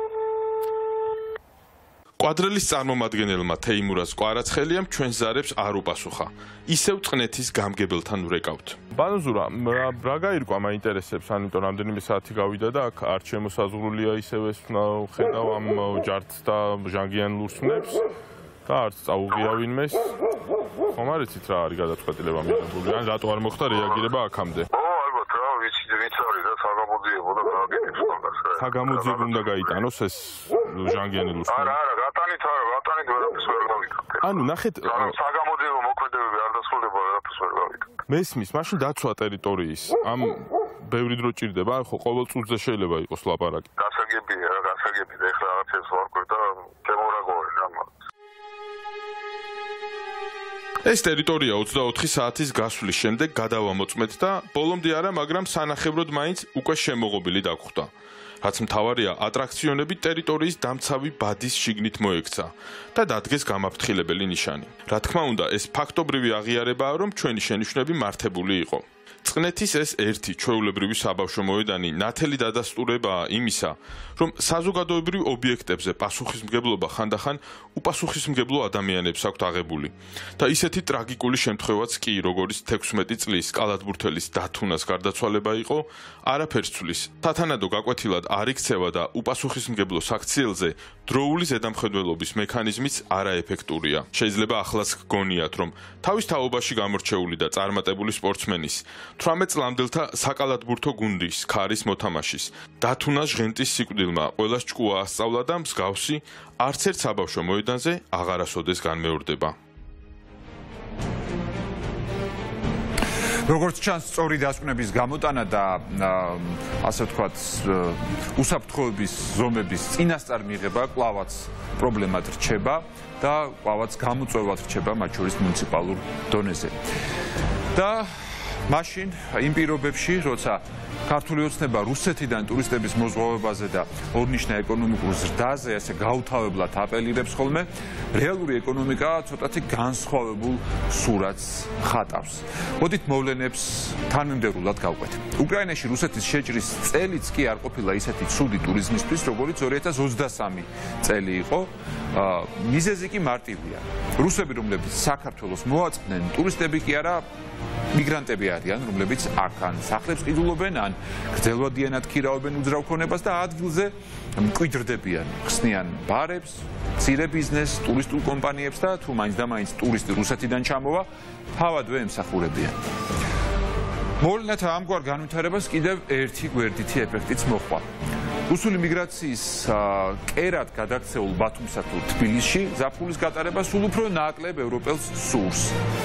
კვადრელის წარმომადგენელმა თეიმურაზ კვარაცხელიამ ჩვენს ზარებს არ უპასუხა. ისევ წყნეთის გამგებელთან ვრეკავთ. ბანზურა, რა გაირკვა მაინტერესებს, ამიტომ რამდენიმე საათი გავიდა და აქ არ შემოსაზღვრულია ისევ ეს ხედავ ამ ჯართს და ჟანგიან ლურსმნებს და არც წაუღია ვინმეს. ხომ არ იცით რა არის გადაწყვეტილება მიღებული, ან რატო არ მოხდა რეაგირება აქამდე? ალბათ რა ვიცი, ვინც არის და საგამოძიებო და გააკეთებს მაგას. საგამოძიებო უნდა გაიტანოს ეს ჟანგიანი ლურსმნები. არა, გატანით ვერაფერს ვერ გავიკეთე. ანუ ნახეთ, საგამოძიებო მოქმედებები არ დასრულდება, ვერაფერს ვერ გავიკეთე. მესმის, მაშინ დაცვა ტერიტორიის. ამ ბევრი დრო ჭირდება, ხო, ყოველ წუთზე შეიძლება იყოს ლაპარაკი. გასაგებია, გასაგებია, ეხლა რაღაცებს ვარკვევ და შემორაგოვენ ამას. ეს ტერიტორია 24 საათის გასვლის შემდეგ გადავამოწმეთ და ბოლომდე არა, მაგრამ სანახევროდ მაინც უკვე შემოღობილი დაგხვდა. რაც მთავარია, ატრაქციონები ტერიტორიის დამცავი ბადის შიგნით მოექცა და დადგეს გამაფრთხილებელი ნიშანი. რა თქმა უნდა, ეს ფაქტობრივი აღიარებაა, რომ ჩვენი შენიშვნები მართებული იყო. წყნეთის ეს ერთი ჩვეულებრივი საბავშვო მოედანი ნათელი დადასტურებაა იმისა, რომ საზოგადოებრივ ობიექტებზე პასუხისმგებლობა ხანდახან უპასუხისმგებლო ადამიანებს აქვთ აღებული. და ისეთი ტრაგიკული შემთხვევაც კი, როგორც 16 წლის კალათბურთელის დათუნას გარდაცვალება იყო, არაფერს ცვლის. სათანადო გაკვეთილად არ იქცევა და უპასუხისმგებლო საქციელზე დროული ზედამხედველობის მექანიზმიც არაეფექტურია. შეიძლება ახლაც გგონიათ, რომ თავის თაობაში გამორჩეული და წარმატებული სპორტსმენის 18 წლამდელთა საკალათბურთო გუნდის ქარის მოთამაშის დათუნა ჟღენტის სიკვდილმა ყველას ჭკუა ასწავლა და მსგავსი არც ერთ საბავშვო მოედანზე აღარასოდეს განმეორდება. როგორც ჩანს, სწორი დასკვნების გამოტანა და ასე ვთქვათ, უსაფრთხოების ზომების წინასწარ მიღება კვლავაც პრობლემად რჩება და კვლავაც გამოწვევად რჩება მათ შორის მუნიციპალურ დონეზე. და მაშინ იმ პირობებში, როცა ქართული ოცნება რუსეთიდან ტურისტების მოზღვავებაზე და ორნიშნა ეკონომიკურ ზრდაზე ასე გაუთავებლად აპელირებს ხოლმე, რეალური ეკონომიკა ცოტათი განსხვავებულ სურათს ხატავს. მოდით მოვლენებს თანმიმდევრულად გავყვეთ. უკრაინაში რუსეთის შეჭრის წელიც კი არ ყოფილა ისეთი ცუდი ტურიზმისთვის, როგორც 2023 წელი იყო. მიზეზი კი მარტივია. რუსები, რომლებიც საქართველოს მოაწყდნენ, ტურისტები კი არა, მიგრანტები არიან, რომლებიც აქ ან სახლებს ყიდულობენ, ან გრძელვადიანად ქირაობენ უძრავ ქონებას და ადგილზე მკვიდრდებიან, ხსნიან ბარებს, მცირე ბიზნესს, ტურისტულ კომპანიებს და თუ მაინც და მაინც ტურისტი რუსეთიდან ჩამოვა, თავადვე ემსახურებიან. მოვლენათა ამგვარ განვითარებას კიდევ ერთი გვერდითი ეფექტიც მოჰყვა. რუსული მიგრაციის კერად გადაქცეულ ბათუმსა თუ თბილისში ზაფხულის გატარება სულ უფრო ნაკლებ ევროპელს სურს.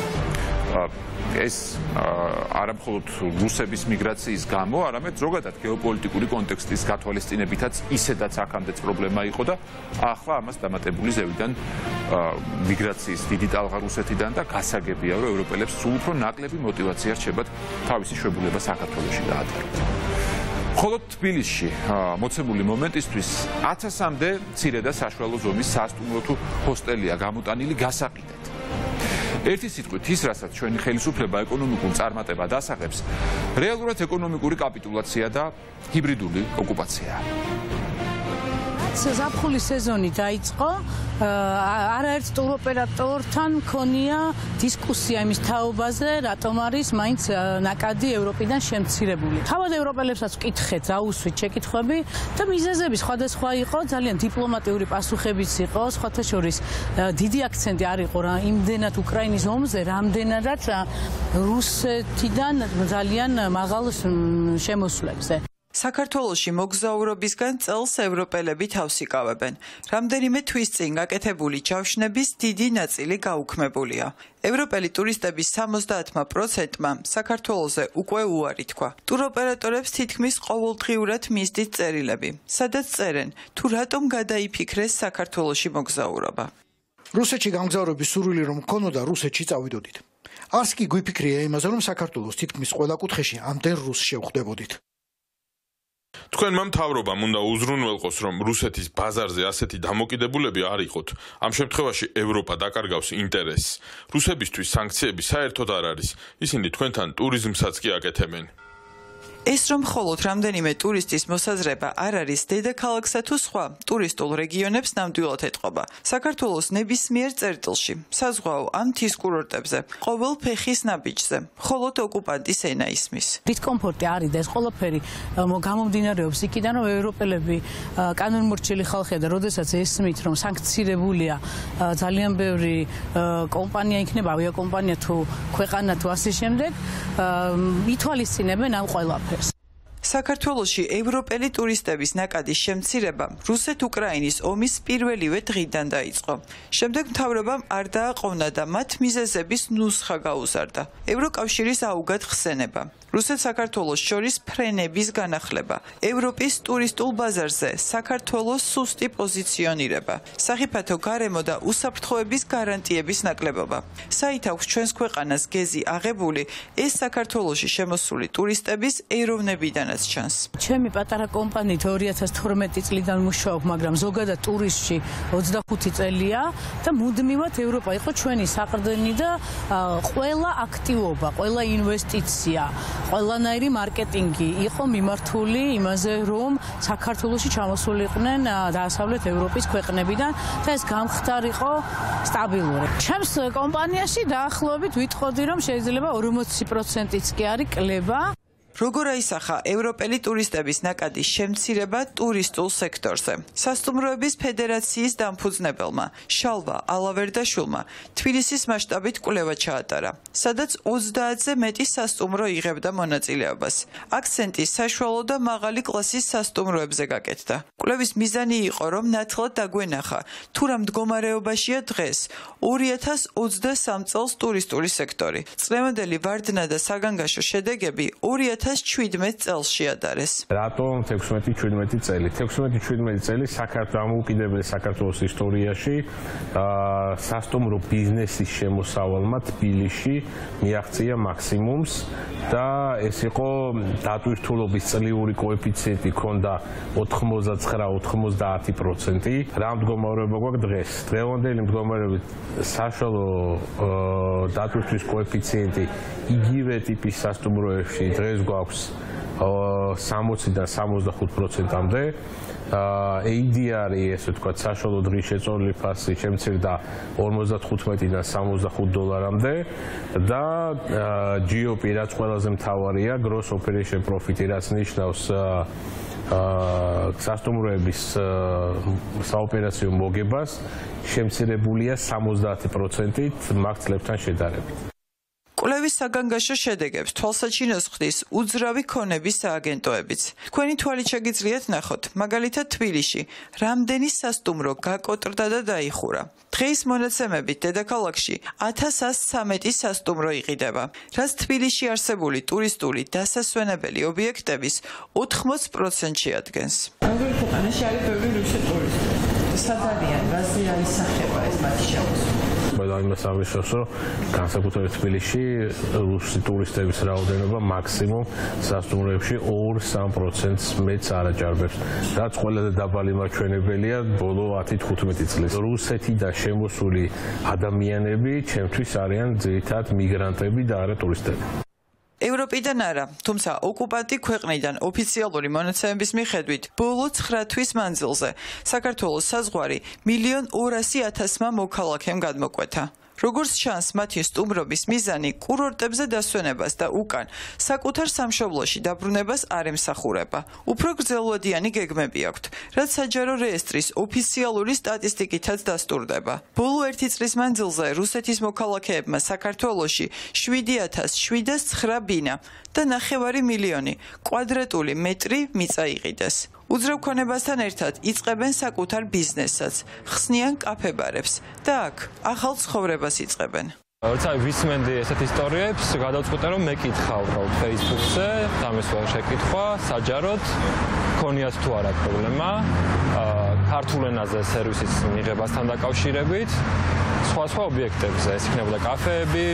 ეს არა მხოლოდ რუსების მიგრაციის გამო, არამედ ზოგადად გეოპოლიტიკური კონტექსტის გათვალისწინებითაც ისედაც აქამდეც პრობლემა იყო და ახლა ამას დამატებული ზევიდან მიგრაციის დიდი ტალღა რუსეთიდან და გასაგებია, რომ ევროპელებს სულ უფრო ნაკლები მოტივაცია რჩებათ თავისი შვებულება საქართველოში გაატარონ. მხოლოდ თბილისში მოცემული მომენტისთვის 1000-მდე მცირე და საშუალო ზომის სასტუმრო თუ ჰოსტელია გამოტანილი გასაყიდად. ერთი სიტყვით ის, რასაც ჩვენი ხელისუფლება ეკონომიკურ წარმატებად ასახებს, რეალურად ეკონომიკური კაპიტულაცია და ჰიბრიდული ოკუპაციაა. ზაფხულის სეზონი დაიწყო, არაერთ ტუროპერატორთან მქონია დისკუსია იმის თაობაზე, რატომ არის მაინც ნაკადი ევროპიდან შემცირებული. თავად ევროპელებსაც ვკითხეთ, აუსვით შეკითხვები და მიზეზები სხვადასხვა იყო, ძალიან დიპლომატიური პასუხებიც იყო, სხვათა შორის დიდი აქცენტი არ იყო რა იმდენად უკრაინის ომზე, რამდენადაც რუსეთიდან ძალიან მაღალ შემოსვლებზე. საქართველოში მოგზაურობისგან წელს ევროპელები თავს იკავებენ. რამდენიმე თვის წინ გაკეთებული ჯავშნების დიდი ნაწილი გაუქმებულია. ევროპელი ტურისტების 70%-მა საქართველოზე უკვე უარი თქვა. ტუროპერატორებს თითქმის ყოველდღიურად მისდით წერილები, სადაც წერენ, თუ რატომ გადაიფიქრეს საქართველოში მოგზაურობა. რუსეთში გამგზავრების სურვილი რომ მქონოდა, რუსეთში წავიდოდით. არც კი გვიფიქრია იმაზე, რომ საქართველოს თითქმის ყველა კუთხეში ამდენ რუსს შევხვდებოდით. თქვენმა მთავრობამ უნდა უზრუნველყოს, რომ რუსეთის ბაზარზე ასეთი დამოკიდებულები არ იყოთ. ამ შემთხვევაში ევროპა დაკარგავს ინტერესს. რუსებისთვის სანქციები საერთოდ არ არის. ისინი თქვენთან ტურიზმსაც კი აკეთებენ. ეს რომ მხოლოდ რამდენიმე ტურისტის მოსაზრება არ არის დედაქალაქსა თუ სხვა ტურისტულ რეგიონებს ნამდვილად ეტყობა. საქართველოს ნებისმიერ წერტილში, საზღვაო ან მთის კურორტებზე, ყოველ ფეხის ნაბიჯზე, მხოლოდ ოკუპანტის ენა ისმის. დისკომფორტი არის და ეს ყველაფერი გამომდინარეობს იქიდან, რომ ევროპელები კანონმორჩილი ხალხია და როდესაც ესმით, რომ სანქცირებულია ძალიან ბევრი კომპანია იქნება, ავიაკომპანია თუ ქვეყანა თუ ასე შემდეგ, ითვალისწინებენ ამ ყველაფერს. საქართველოში ევროპელი ტურისტების ნაკადის შემცირება რუსეთ-უკრაინის ომის პირველივე დღიდან დაიწყო. შემდეგ მთავრობამ არ დააყოვნა და მათ მიზეზების ნუსხა გაუზარდა. ევროკავშირის აუგად ხსენება. რუსეთ-საქართველოს შორის ფრენების განახლება. ევროპის ტურისტულ ბაზარზე საქართველოს სუსტი პოზიციონირება. სახიფათო გარემო და უსაფრთხოების გარანტიების ნაკლებობა. საით აქვს ჩვენს ქვეყანას გეზი აღებული, ეს საქართველოში შემოსული ტურისტების ეროვნებიდანაც ჩანს. ჩემი პატარა კომპანიით 2012 წლიდან მუშაობ, მაგრამ ზოგადად ტურისტში 25 წელია და მუდმივად ევროპა იყო ჩვენი საყრდენი და ყველა აქტივობა, ყველა ინვესტიცია, ყველანაირი მარკეტინგი იყო მიმართული იმაზე, რომ საქართველოში ჩამოსულიყვნენ დასავლეთ ევროპის ქვეყნებიდან და ეს გამხდარიყო სტაბილური. ჩემს კომპანიაში დაახლოებით ვიტყოდი, რომ შეიძლება 40%-იც კი არის კლება. როგორ აისახა ევროპელი ტურისტების ნაკადის შემცირება ტურისტულ სექტორზე. სასტუმროების ფედერაციის დამფუძნებელმა შალვა ალავერდაშვილმა თბილისის მასშტაბით კვლევა ჩაატარა, სადაც 30-ზე მეტი სასტუმრო იღებდა მონაწილეობას. აქცენტი საშუალო და მაღალი კლასის სასტუმროებზე გაკეთდა. კვლევის მიზანი იყო, რომ ნათლად დაგვენახა, თუ რა მდგომარეობაშია დღეს 2023 წელს ტურისტული სექტორი. წლევანდელი ვარდნა და საგანგაშო შედეგები 2023 2017 წელს შეადარეს. რატომ 16-17 წელი? 16-17 წელი დამოუკიდებელი საქართველოს ისტორიაში სასტუმრო ბიზნესის შემოსავალმა თბილისში მიაღწია მაქსიმუმს და ეს იყო დატვირთულობის წლიური კოეფიციენტი ქონდა 99-90%. რა მდგომარეობა გვაქვს დღეს? დღევანდელი მდგომარეობით საშუალო დატვირთვის კოეფიციენტი იგივე ტიპის სასტუმროებში დღეს გვაქვს 60-დან 75%-მდე. ADR-ი, ესე ვთქვათ, საშუალო დღის შეწონილი ფასი შემცირდა 55-დან $65-მდე და GOP, რაც ყველაზე მთავარია, gross operation profit-ი, რაც ნიშნავს სასტუმროების საოპერაციო მოგებას, შემცირებულია 70%-ით მაგ წლებთან შედარებით. კვლევის საგანგაშო შედეგებს თვალსაჩინოს ხდის უძრავი ქონების სააგენტოებიც. თქვენი თვალით შეგიძლიათ ნახოთ, მაგალითად თბილისში, რამდენი სასტუმრო გაკოტრდა და დაიხურა. დღეის მონაცემებით დედაქალაქში 1113 სასტუმრო იყიდება, რაც თბილისში არსებული ტურისტული დასასვენებელი ობიექტების 80%-ში ადგენს. ანგლიური ქვეყანაში არის ბევრი რუსი ტურისტი. სად არიან, რაზე არის სახება ეს მათი შემოსვლა? ყველა იმას აღნიშნავს, რომ განსაკუთრებით თბილისში რუსი ტურისტების რაოდენობა მაქსიმუმ სასტუმროებში 2-3%-ს მეც არ აჭარბებს. რაც ყველაზე დაბალი მაჩვენებელია ბოლო 10-15 წლის. რუსეთიდან შემოსული ადამიანები ჩემთვის არიან ძირითადად მიგრანტები და არა ტურისტები. ევროპიდან არა, თუმცა ოკუპანტი ქვეყნიდან ოფიციალური მონაცემების მიხედვით, ბოლო 9 თვის მანძილზე საქართველოს საზღვარი 1,200,000-მა მოქალაქემ გადმოკვეთა. როგორც ჩანს, მათი სტუმრობის მიზანი კურორტებზე დასვენებას და უკან საკუთარ სამშობლოში დაბრუნებას არ ემსახურება. უფრო გრძელვადიანი გეგმები აქვთ, რაც საჯარო რეესტრის ოფიციალური სტატისტიკითაც დასტურდება. ბოლო 1 წლის მანძილზე რუსეთის მოქალაქეებმა საქართველოში 7,709 ბინა და 9 მილიონი კვადრატული მეტრი მიწა იყიდეს. უძრავ ქონებასთან ერთად იწყებენ საკუთარ ბიზნესსაც, ხსნიან კაფე-ბარებს და აქ ახალ ცხოვრებას იწყებენ. როცა ვისმენდი ესეთ ისტორიებს, გადავწყვიტე რომ მეკითხა უბრალოდ Facebook-ზე, დამესვა შეკითხვა, საჯაროდ ქონიათ თუ არა პრობლემა, ქართულ ენაზე სერვისის მიღებასთან დაკავშირებით, სხვა ობიექტებზე, ეს იქნებოდა კაფეები,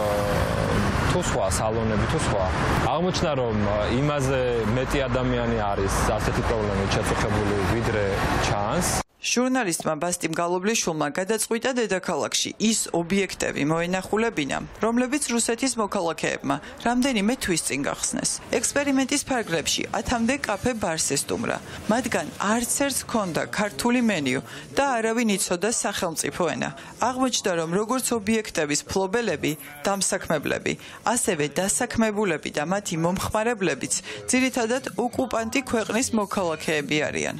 თუ სხვა სალონები თუ სხვა. აღმოჩნდა რომ იმაზე მეტი ადამიანი არის ასეთი პრობლემით შეწუხებული ვიდრე ჩანს. ჟურნალისტმა ბასტიმ გალობლიშვილმა გადაწყვიტა დედაქალაქში ის ობიექტები მოენახულებინა, რომლებიც რუსეთის მოქალაქეებმა რამდენიმე თვის წინ გახსნეს. ექსპერიმენტის ფარგლებში 10-მდე კაფე-ბარს ესტუმრა. მათგან არც ერთს ჰქონდა ქართული მენიუ და არავინ იცოდა სახელმწიფო ენა. აღმოჩნდა რომ როგორც ობიექტების ფლობელები, დამსაქმებლები, ასევე დასაქმებულები და მათი მომხმარებლებიც ძირითადად ოკუპანტი ქვეყნის მოქალაქეები არიან.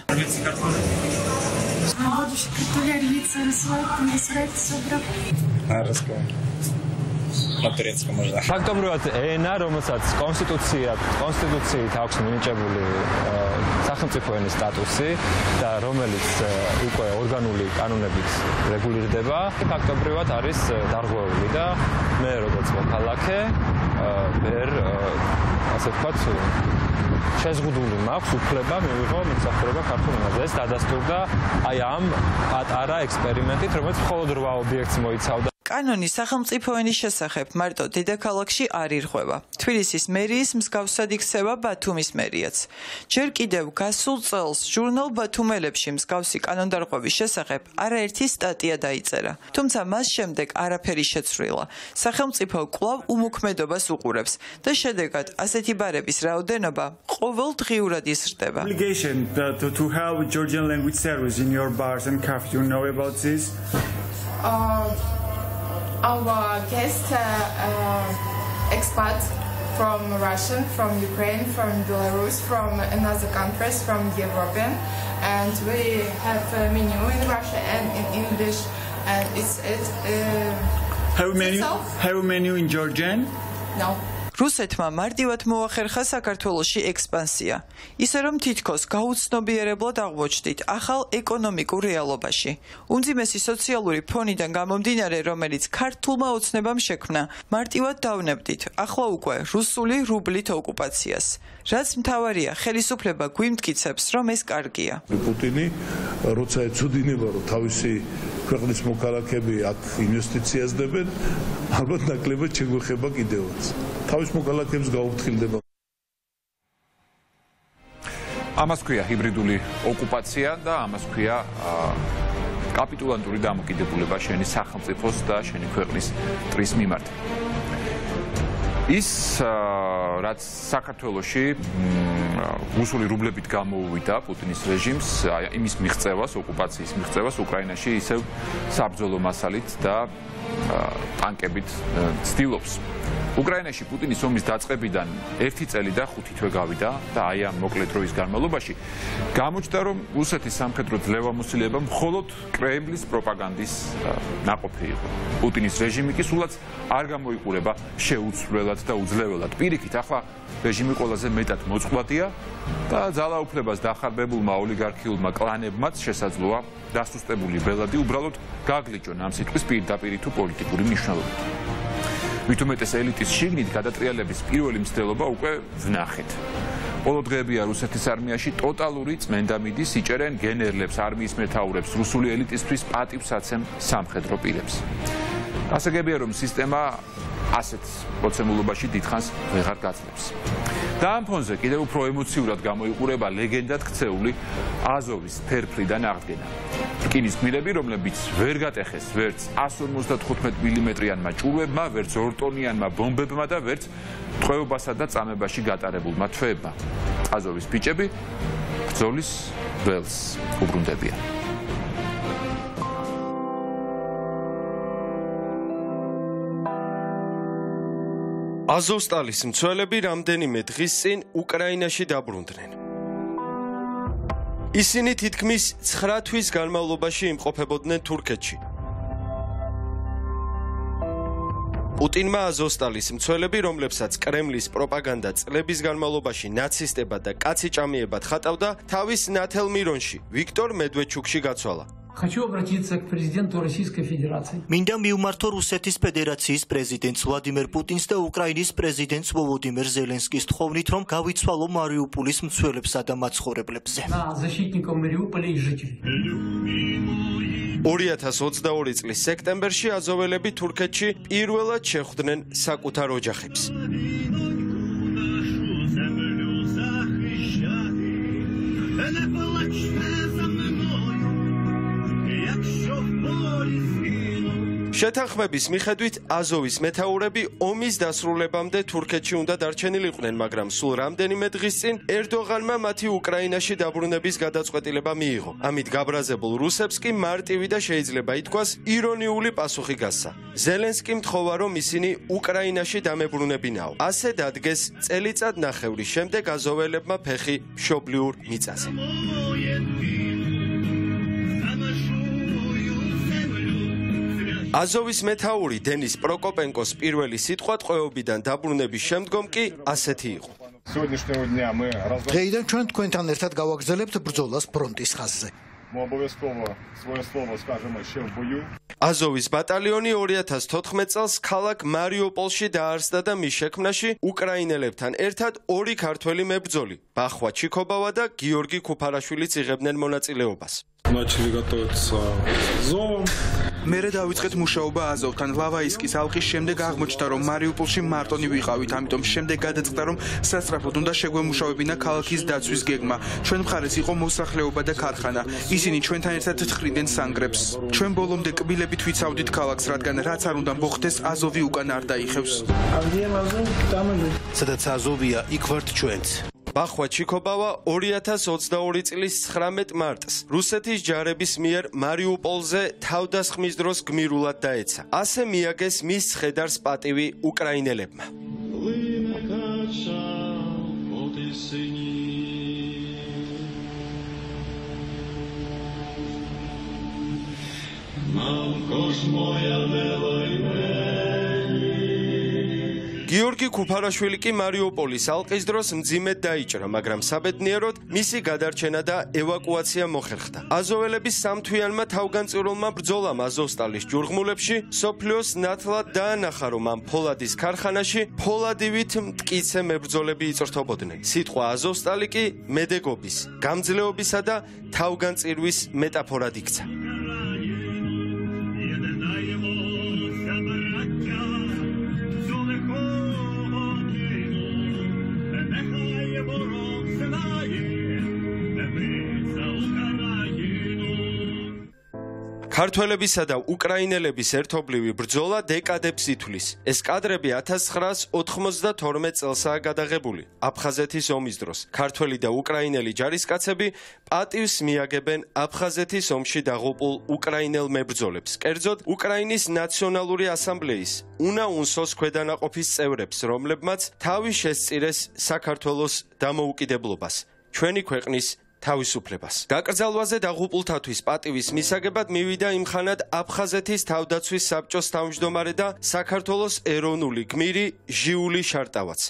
ფაქტობრივად ენა, რომელსაც კონსტიტუციით აქვს მინიჭებული სახელმწიფო ენის სტატუსი და რომელიც უკვე ორგანული კანონებით რეგულირდება, ფაქტობრივად არის დარღვეული და მე როგორც მოქალაქე ვერ ასე ვთქვათ შეზღუდული მაქვს უფლება მივიღო მსახურება ქართულ ენაზე. ეს დადასტურდა აი ამ პატარა ექსპერიმენტით, რომელიც მხოლოდ 8 ობიექტს მოიცავდა. კანონი სახელმწიფო ენის შესახებ მარტო დედაქალაქში არ ირღვევა. თბილისის მერიის მსგავსად იქცევა ბათუმის მერიაც. ჯერ კიდევ გასულ წელს ჟურნალ ბათუმელებში მსგავსი კანონდარღვევის შესახებ არაერთი სტატია დაიწერა. თუმცა მას შემდეგ არაფერი შეცვლილა. სახელმწიფო კვლავ უმოქმედობას უყურებს და შედეგად ასეთი ბარების რაოდენობა ყოველდღიურად იზრდება. Obligation to have Georgian language service in your bars and cafes. You know about this? Our guest expats from Russia, from Ukraine, from Belarus, from another countries, from European, and we have a menu in Russian and in English, and it's have a menu in Georgian? No. რუსეთმა მარტივად მოახერხა საქართველოში ექსპანსია, ისე რომ თითქოს გაუცნობიერებლად აღმოჩნდით ახალ ეკონომიკურ რეალობაში. უმძიმესი სოციალური ფონიდან გამომდინარე, რომელიც ქართულმა ოცნებამ შექმნა, მარტივად დავნებდით ახლა უკვე რუსული რუბლით ოკუპაციას. რაც მთავარია, ხელისუფლება გვიმტკიცებს, რომ ეს კარგია. პუტინი როცა ეცოდინება, რომ თავისი ქვეყნის მოქალაქეები აქ ინვესტიციას დებენ, ალბათ ნაკლებად შეგვეხება კიდევაც. თავის მოქალაქეებს გაუფრთხილდება. ამას ქვია ჰიბრიდული ოკუპაცია და ამას ქვია კაპიტულანტური დამოკიდებულება შენი სახელმწიფოს და შენი ქვეყნის მტრის მიმართ. ის რაც საქართველოში რუსული რუბლებით გამოუვიდა პუტინის რეჟიმს, იმის მიღწევას, ოკუპაციის მიღწევას უკრაინაში ისევ საბრძოლო მასალით და ტანკებით ცდილობს. უკრაინაში პუტინის ომის დაწყებიდან 1 წელი და 5 თვე გავიდა და აი ამ მოკლე დროის განმავლობაში გამოჩნდა, რომ რუსეთის სამხედრო ძლევამოსილება მხოლოდ კრემლის პროპაგანდის ნაყოფი იყო. პუტინის რეჟიმი კი სულაც არ გამოიყურება შეუცვლელად და უძლეველად. პირიქით, ახლა რეჟიმი ყველაზე მეტად მოწყვლადია და ძალაუფლებას დახარბებულმა ოლიგარქიულმა კლანებმაც შესაძლოა დასუსტებული ბელადი უბრალოდ გაგლიჯონ ამ სიტყვის პირდაპირი თუ პოლიტიკური მნიშვნელობით. ვითომეტეს ელიტის შიგნით გადატრიალების პირველი მცდელობა უკვე ვნახეთ. ბოლო დღეებია რუსეთის არმიაში ტოტალური წმენდა მიდის, იჭერენ გენერლებს, არმიის მეთაურებს, რუსული ელიტისთვის პატივსაცემ სამხედრო პირებს. ასაგებია, რომ სისტემა ასეთ პროცემულობაში დიდხანს ვეღარ გაძლებს. და ამ ფონზე კიდევ უფრო ემოციურად გამოიყურება ლეგენდად ქცეული აზოვის ფერფლიდან აღდგენა. რკინის გმირები, რომლებიც ვერ გატეხეს ვერც 155 მმ-იანმა ჭურვებმა, ვერც 2 ტონიანმა ბომბებმა და ვერც ტყვეობასა და წამებაში გატარებულმა თვეებმა. აზოვის ბიჭები ბრძოლის ველს უბრუნდებიან. აზოვსტალის მცველები რამდენიმე დღის წინ უკრაინაში დაბრუნდნენ. ისინი თითქმის 9 თვის განმავლობაში იმყოფებოდნენ თურქეთში. პუტინმა აზოვსტალის მცველები, რომლებსაც კრემლის პროპაგანდა წლების განმავლობაში ნაცისტებად და კაციჭამიებად ხატავდა, თავის ნათელ მირონში, ვიქტორ მედვედჩუკში გაცვალა. Хочу обратиться к президенту Российской Федерации. Მინდა მივმართო რუსეთის ფედერაციის პრეზიდენტს ვლადიმერ პუტინს და უკრაინის პრეზიდენტს ვოლოდიმერ ზელენსკის თხოვნით, რომ გავიცვალო მარიუპოლის მცველებსა და მაცხოვრებლებზე. На защитников Мариуполя и жителей. 2022 წლის სექტემბერში აზოველები თურქეთში პირველად შეხვდნენ საკუთარ ოჯახებს. შეთანხმების მიხედვით აზოვის მეთაურები ომის დასრულებამდე თურქეთში უნდა დარჩენილიყვნენ, მაგრამ სულ რამდენიმე დღის წინ ერდოღანმა მათი უკრაინაში დაბრუნების გადაწყვეტილება მიიღო. ამით გაბრაზებულ რუსებს კი მარტივი და შეიძლება ითქვას ირონიული პასუხი გასცა. ზელენსკიმ თხოვა, რომ ისინი უკრაინაში დამებრუნებინაო. ასე დადგეს წელიწადნახევრის შემდეგ აზოველებმა ფეხი მშობლიურ მიწაზე. აზოვის მეთაური დენის პროკოპენკოს პირველი სიტყვა ტყვეობიდან დაბრუნების შემდგომ კი ასეთი იყო. დღეიდან ჩვენ თქვენთან ერთად გავაგრძელებთ ბრძოლას ფრონტის ხაზზე. აზოვის ბატალიონი 2014 წელს ქალაქ მარიუპოლში დაარსდა და მის შექმნაში უკრაინელებთან ერთად 2 ქართველი მებრძოლი, ბახვა ჩიკობავა და გიორგი ქუფარაშვილიც იღებდნენ მონაწილეობას. მერე დავიწყეთ მუშაობა აზოვთან. ლავაისკის ალყის შემდეგ აღმოჩნდა, რომ მარიუპოლში მარტონი ვიყავით, ამიტომ შემდეგ გადაწყდა, რომ სასწრაფოდ უნდა შეგვემუშავებინა ქალაქის დაცვის გეგმა. ჩვენ მხარეს იყო მოსახლეობა და ქარხანა. ისინი ჩვენთან ერთად თხრიდნენ სანგრებს. ჩვენ ბოლომდე კბილებით ვიცავდით ქალაქს, რადგან რაც არ უნდა მოხდეს, აზოვი უკან არ დაიხევს. სადაც აზოვია, იქ ვართ ჩვენც. ბახვა ჩიკობავა 2022 წლის 19 მარტს რუსეთის ჯარების მიერ მარიუპოლზე თავდასხმის დროს გმირულად დაეცა. ასე მიაგეს მის ცხედარს პატივი უკრაინელებმა. გიორგი ქუფარაშვილი კი მარიუპოლის ალყის დროს მძიმედ დაიჭრა, მაგრამ საბედნიეროდ მისი გადარჩენა და ევაკუაცია მოხერხდა. აზოველების სამთვიანმა თავგანწირულმა ბრძოლამ აზოვსტალის ჯურღმულებში სოფლიოს ნათლად დაანახა, რომ ამ ფოლადის ქარხანაში ფოლადივით მტკიცე მებრძოლები იწვრთობოდნენ. სიტყვა აზოვსტალი კი მედეგობის, გამძლეობისა და თავგანწირვის მეტაფორად იქცა. ქართველებისა და უკრაინელების ერთობლივი ბრძოლა დეკადებს ითვლის. ეს კადრები 1992 წელსაა გადაღებული. აფხაზეთის ომის დროს ქართველი და უკრაინელი ჯარისკაცები პატივს მიაგებენ აფხაზეთის ომში დაღუპულ უკრაინელ მებრძოლებს. კერძოდ, უკრაინის ნაციონალური ასამბლეის უნაუნსოს ქვედანაყოფის წევრებს, რომლებმაც თავი შესწირეს საქართველოს დამოუკიდებლობას, ჩვენი ქვეყნის თავისუფლებას. დაკრძალვაზე დაღუპულთათვის პატივის მისაგებად მივიდა იმხანად აფხაზეთის თავდაცვის საბჭოს თავმჯდომარე და საქართველოს ეროვნული გმირი ჟიული შარტავაც.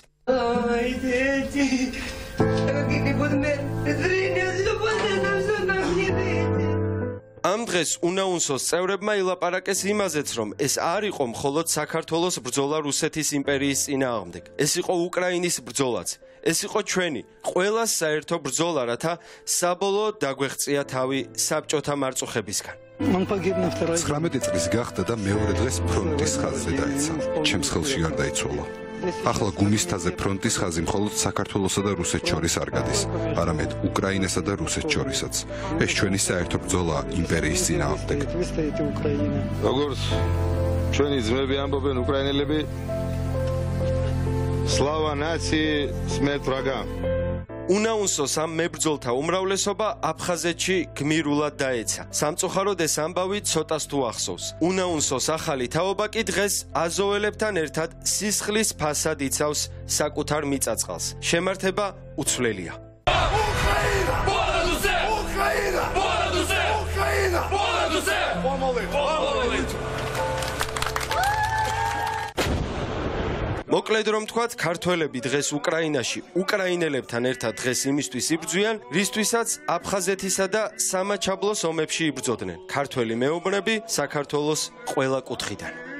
ამ დღეს უნაუნსოს წევრებმა ილაპარაკეს იმაზეც, რომ ეს არ იყო მხოლოდ საქართველოს ბრძოლა რუსეთის იმპერიის წინააღმდეგ. ეს იყო უკრაინის ბრძოლაც. ეს იყო ჩვენი ყველას საერთო ბრძოლა, რათა საბოლოოდ დაგვეღწია თავი საბჭოთა მარწუხებისგან. 19 წლის გახდა და მეორე დღეს ფრონტის ხაზზე დაეცა. ჩემს ხელში გარდაიცვალა. ახლა გუმისთაზე ფრონტის ხაზი მხოლოდ საქართველოსა და რუსეთს შორის არ გადის, არამედ უკრაინასა და რუსეთს შორისაც. ეს ჩვენი საერთო ბრძოლაა იმპერიის წინააღმდეგ. როგორც ჩვენი ძმები ამბობენ უკრაინელები, სლავა ნაცი, სმერტ ვრაგამ. უნაუნსოს ამ მებრძოლთა უმრავლესობა აფხაზეთში გმირულად დაეცა. სამწუხაროდ ეს ამბავი ცოტას თუ ახსოვს. უნაუნსოს ახალი თაობა კი დღეს აზოველებთან ერთად სისხლის ფასად იცავს საკუთარ მიწაწყალს. შემართება უცვლელია. უკრაინა! ბოლოდუსე! უკრაინა! ბოლოდუსე! უკრაინა! ბოლოდუსე! помолит! მოკლედ რომ თქვათ, ქართველები დღეს უკრაინაში უკრაინელებთან ერთად დღეს იმისთვის იბრძვიან, რისთვისაც აფხაზეთისა და სამაჩაბლოს ომებში იბრძოდნენ. ქართველი მეუბნები საქართველოს ყველა კუთხიდან.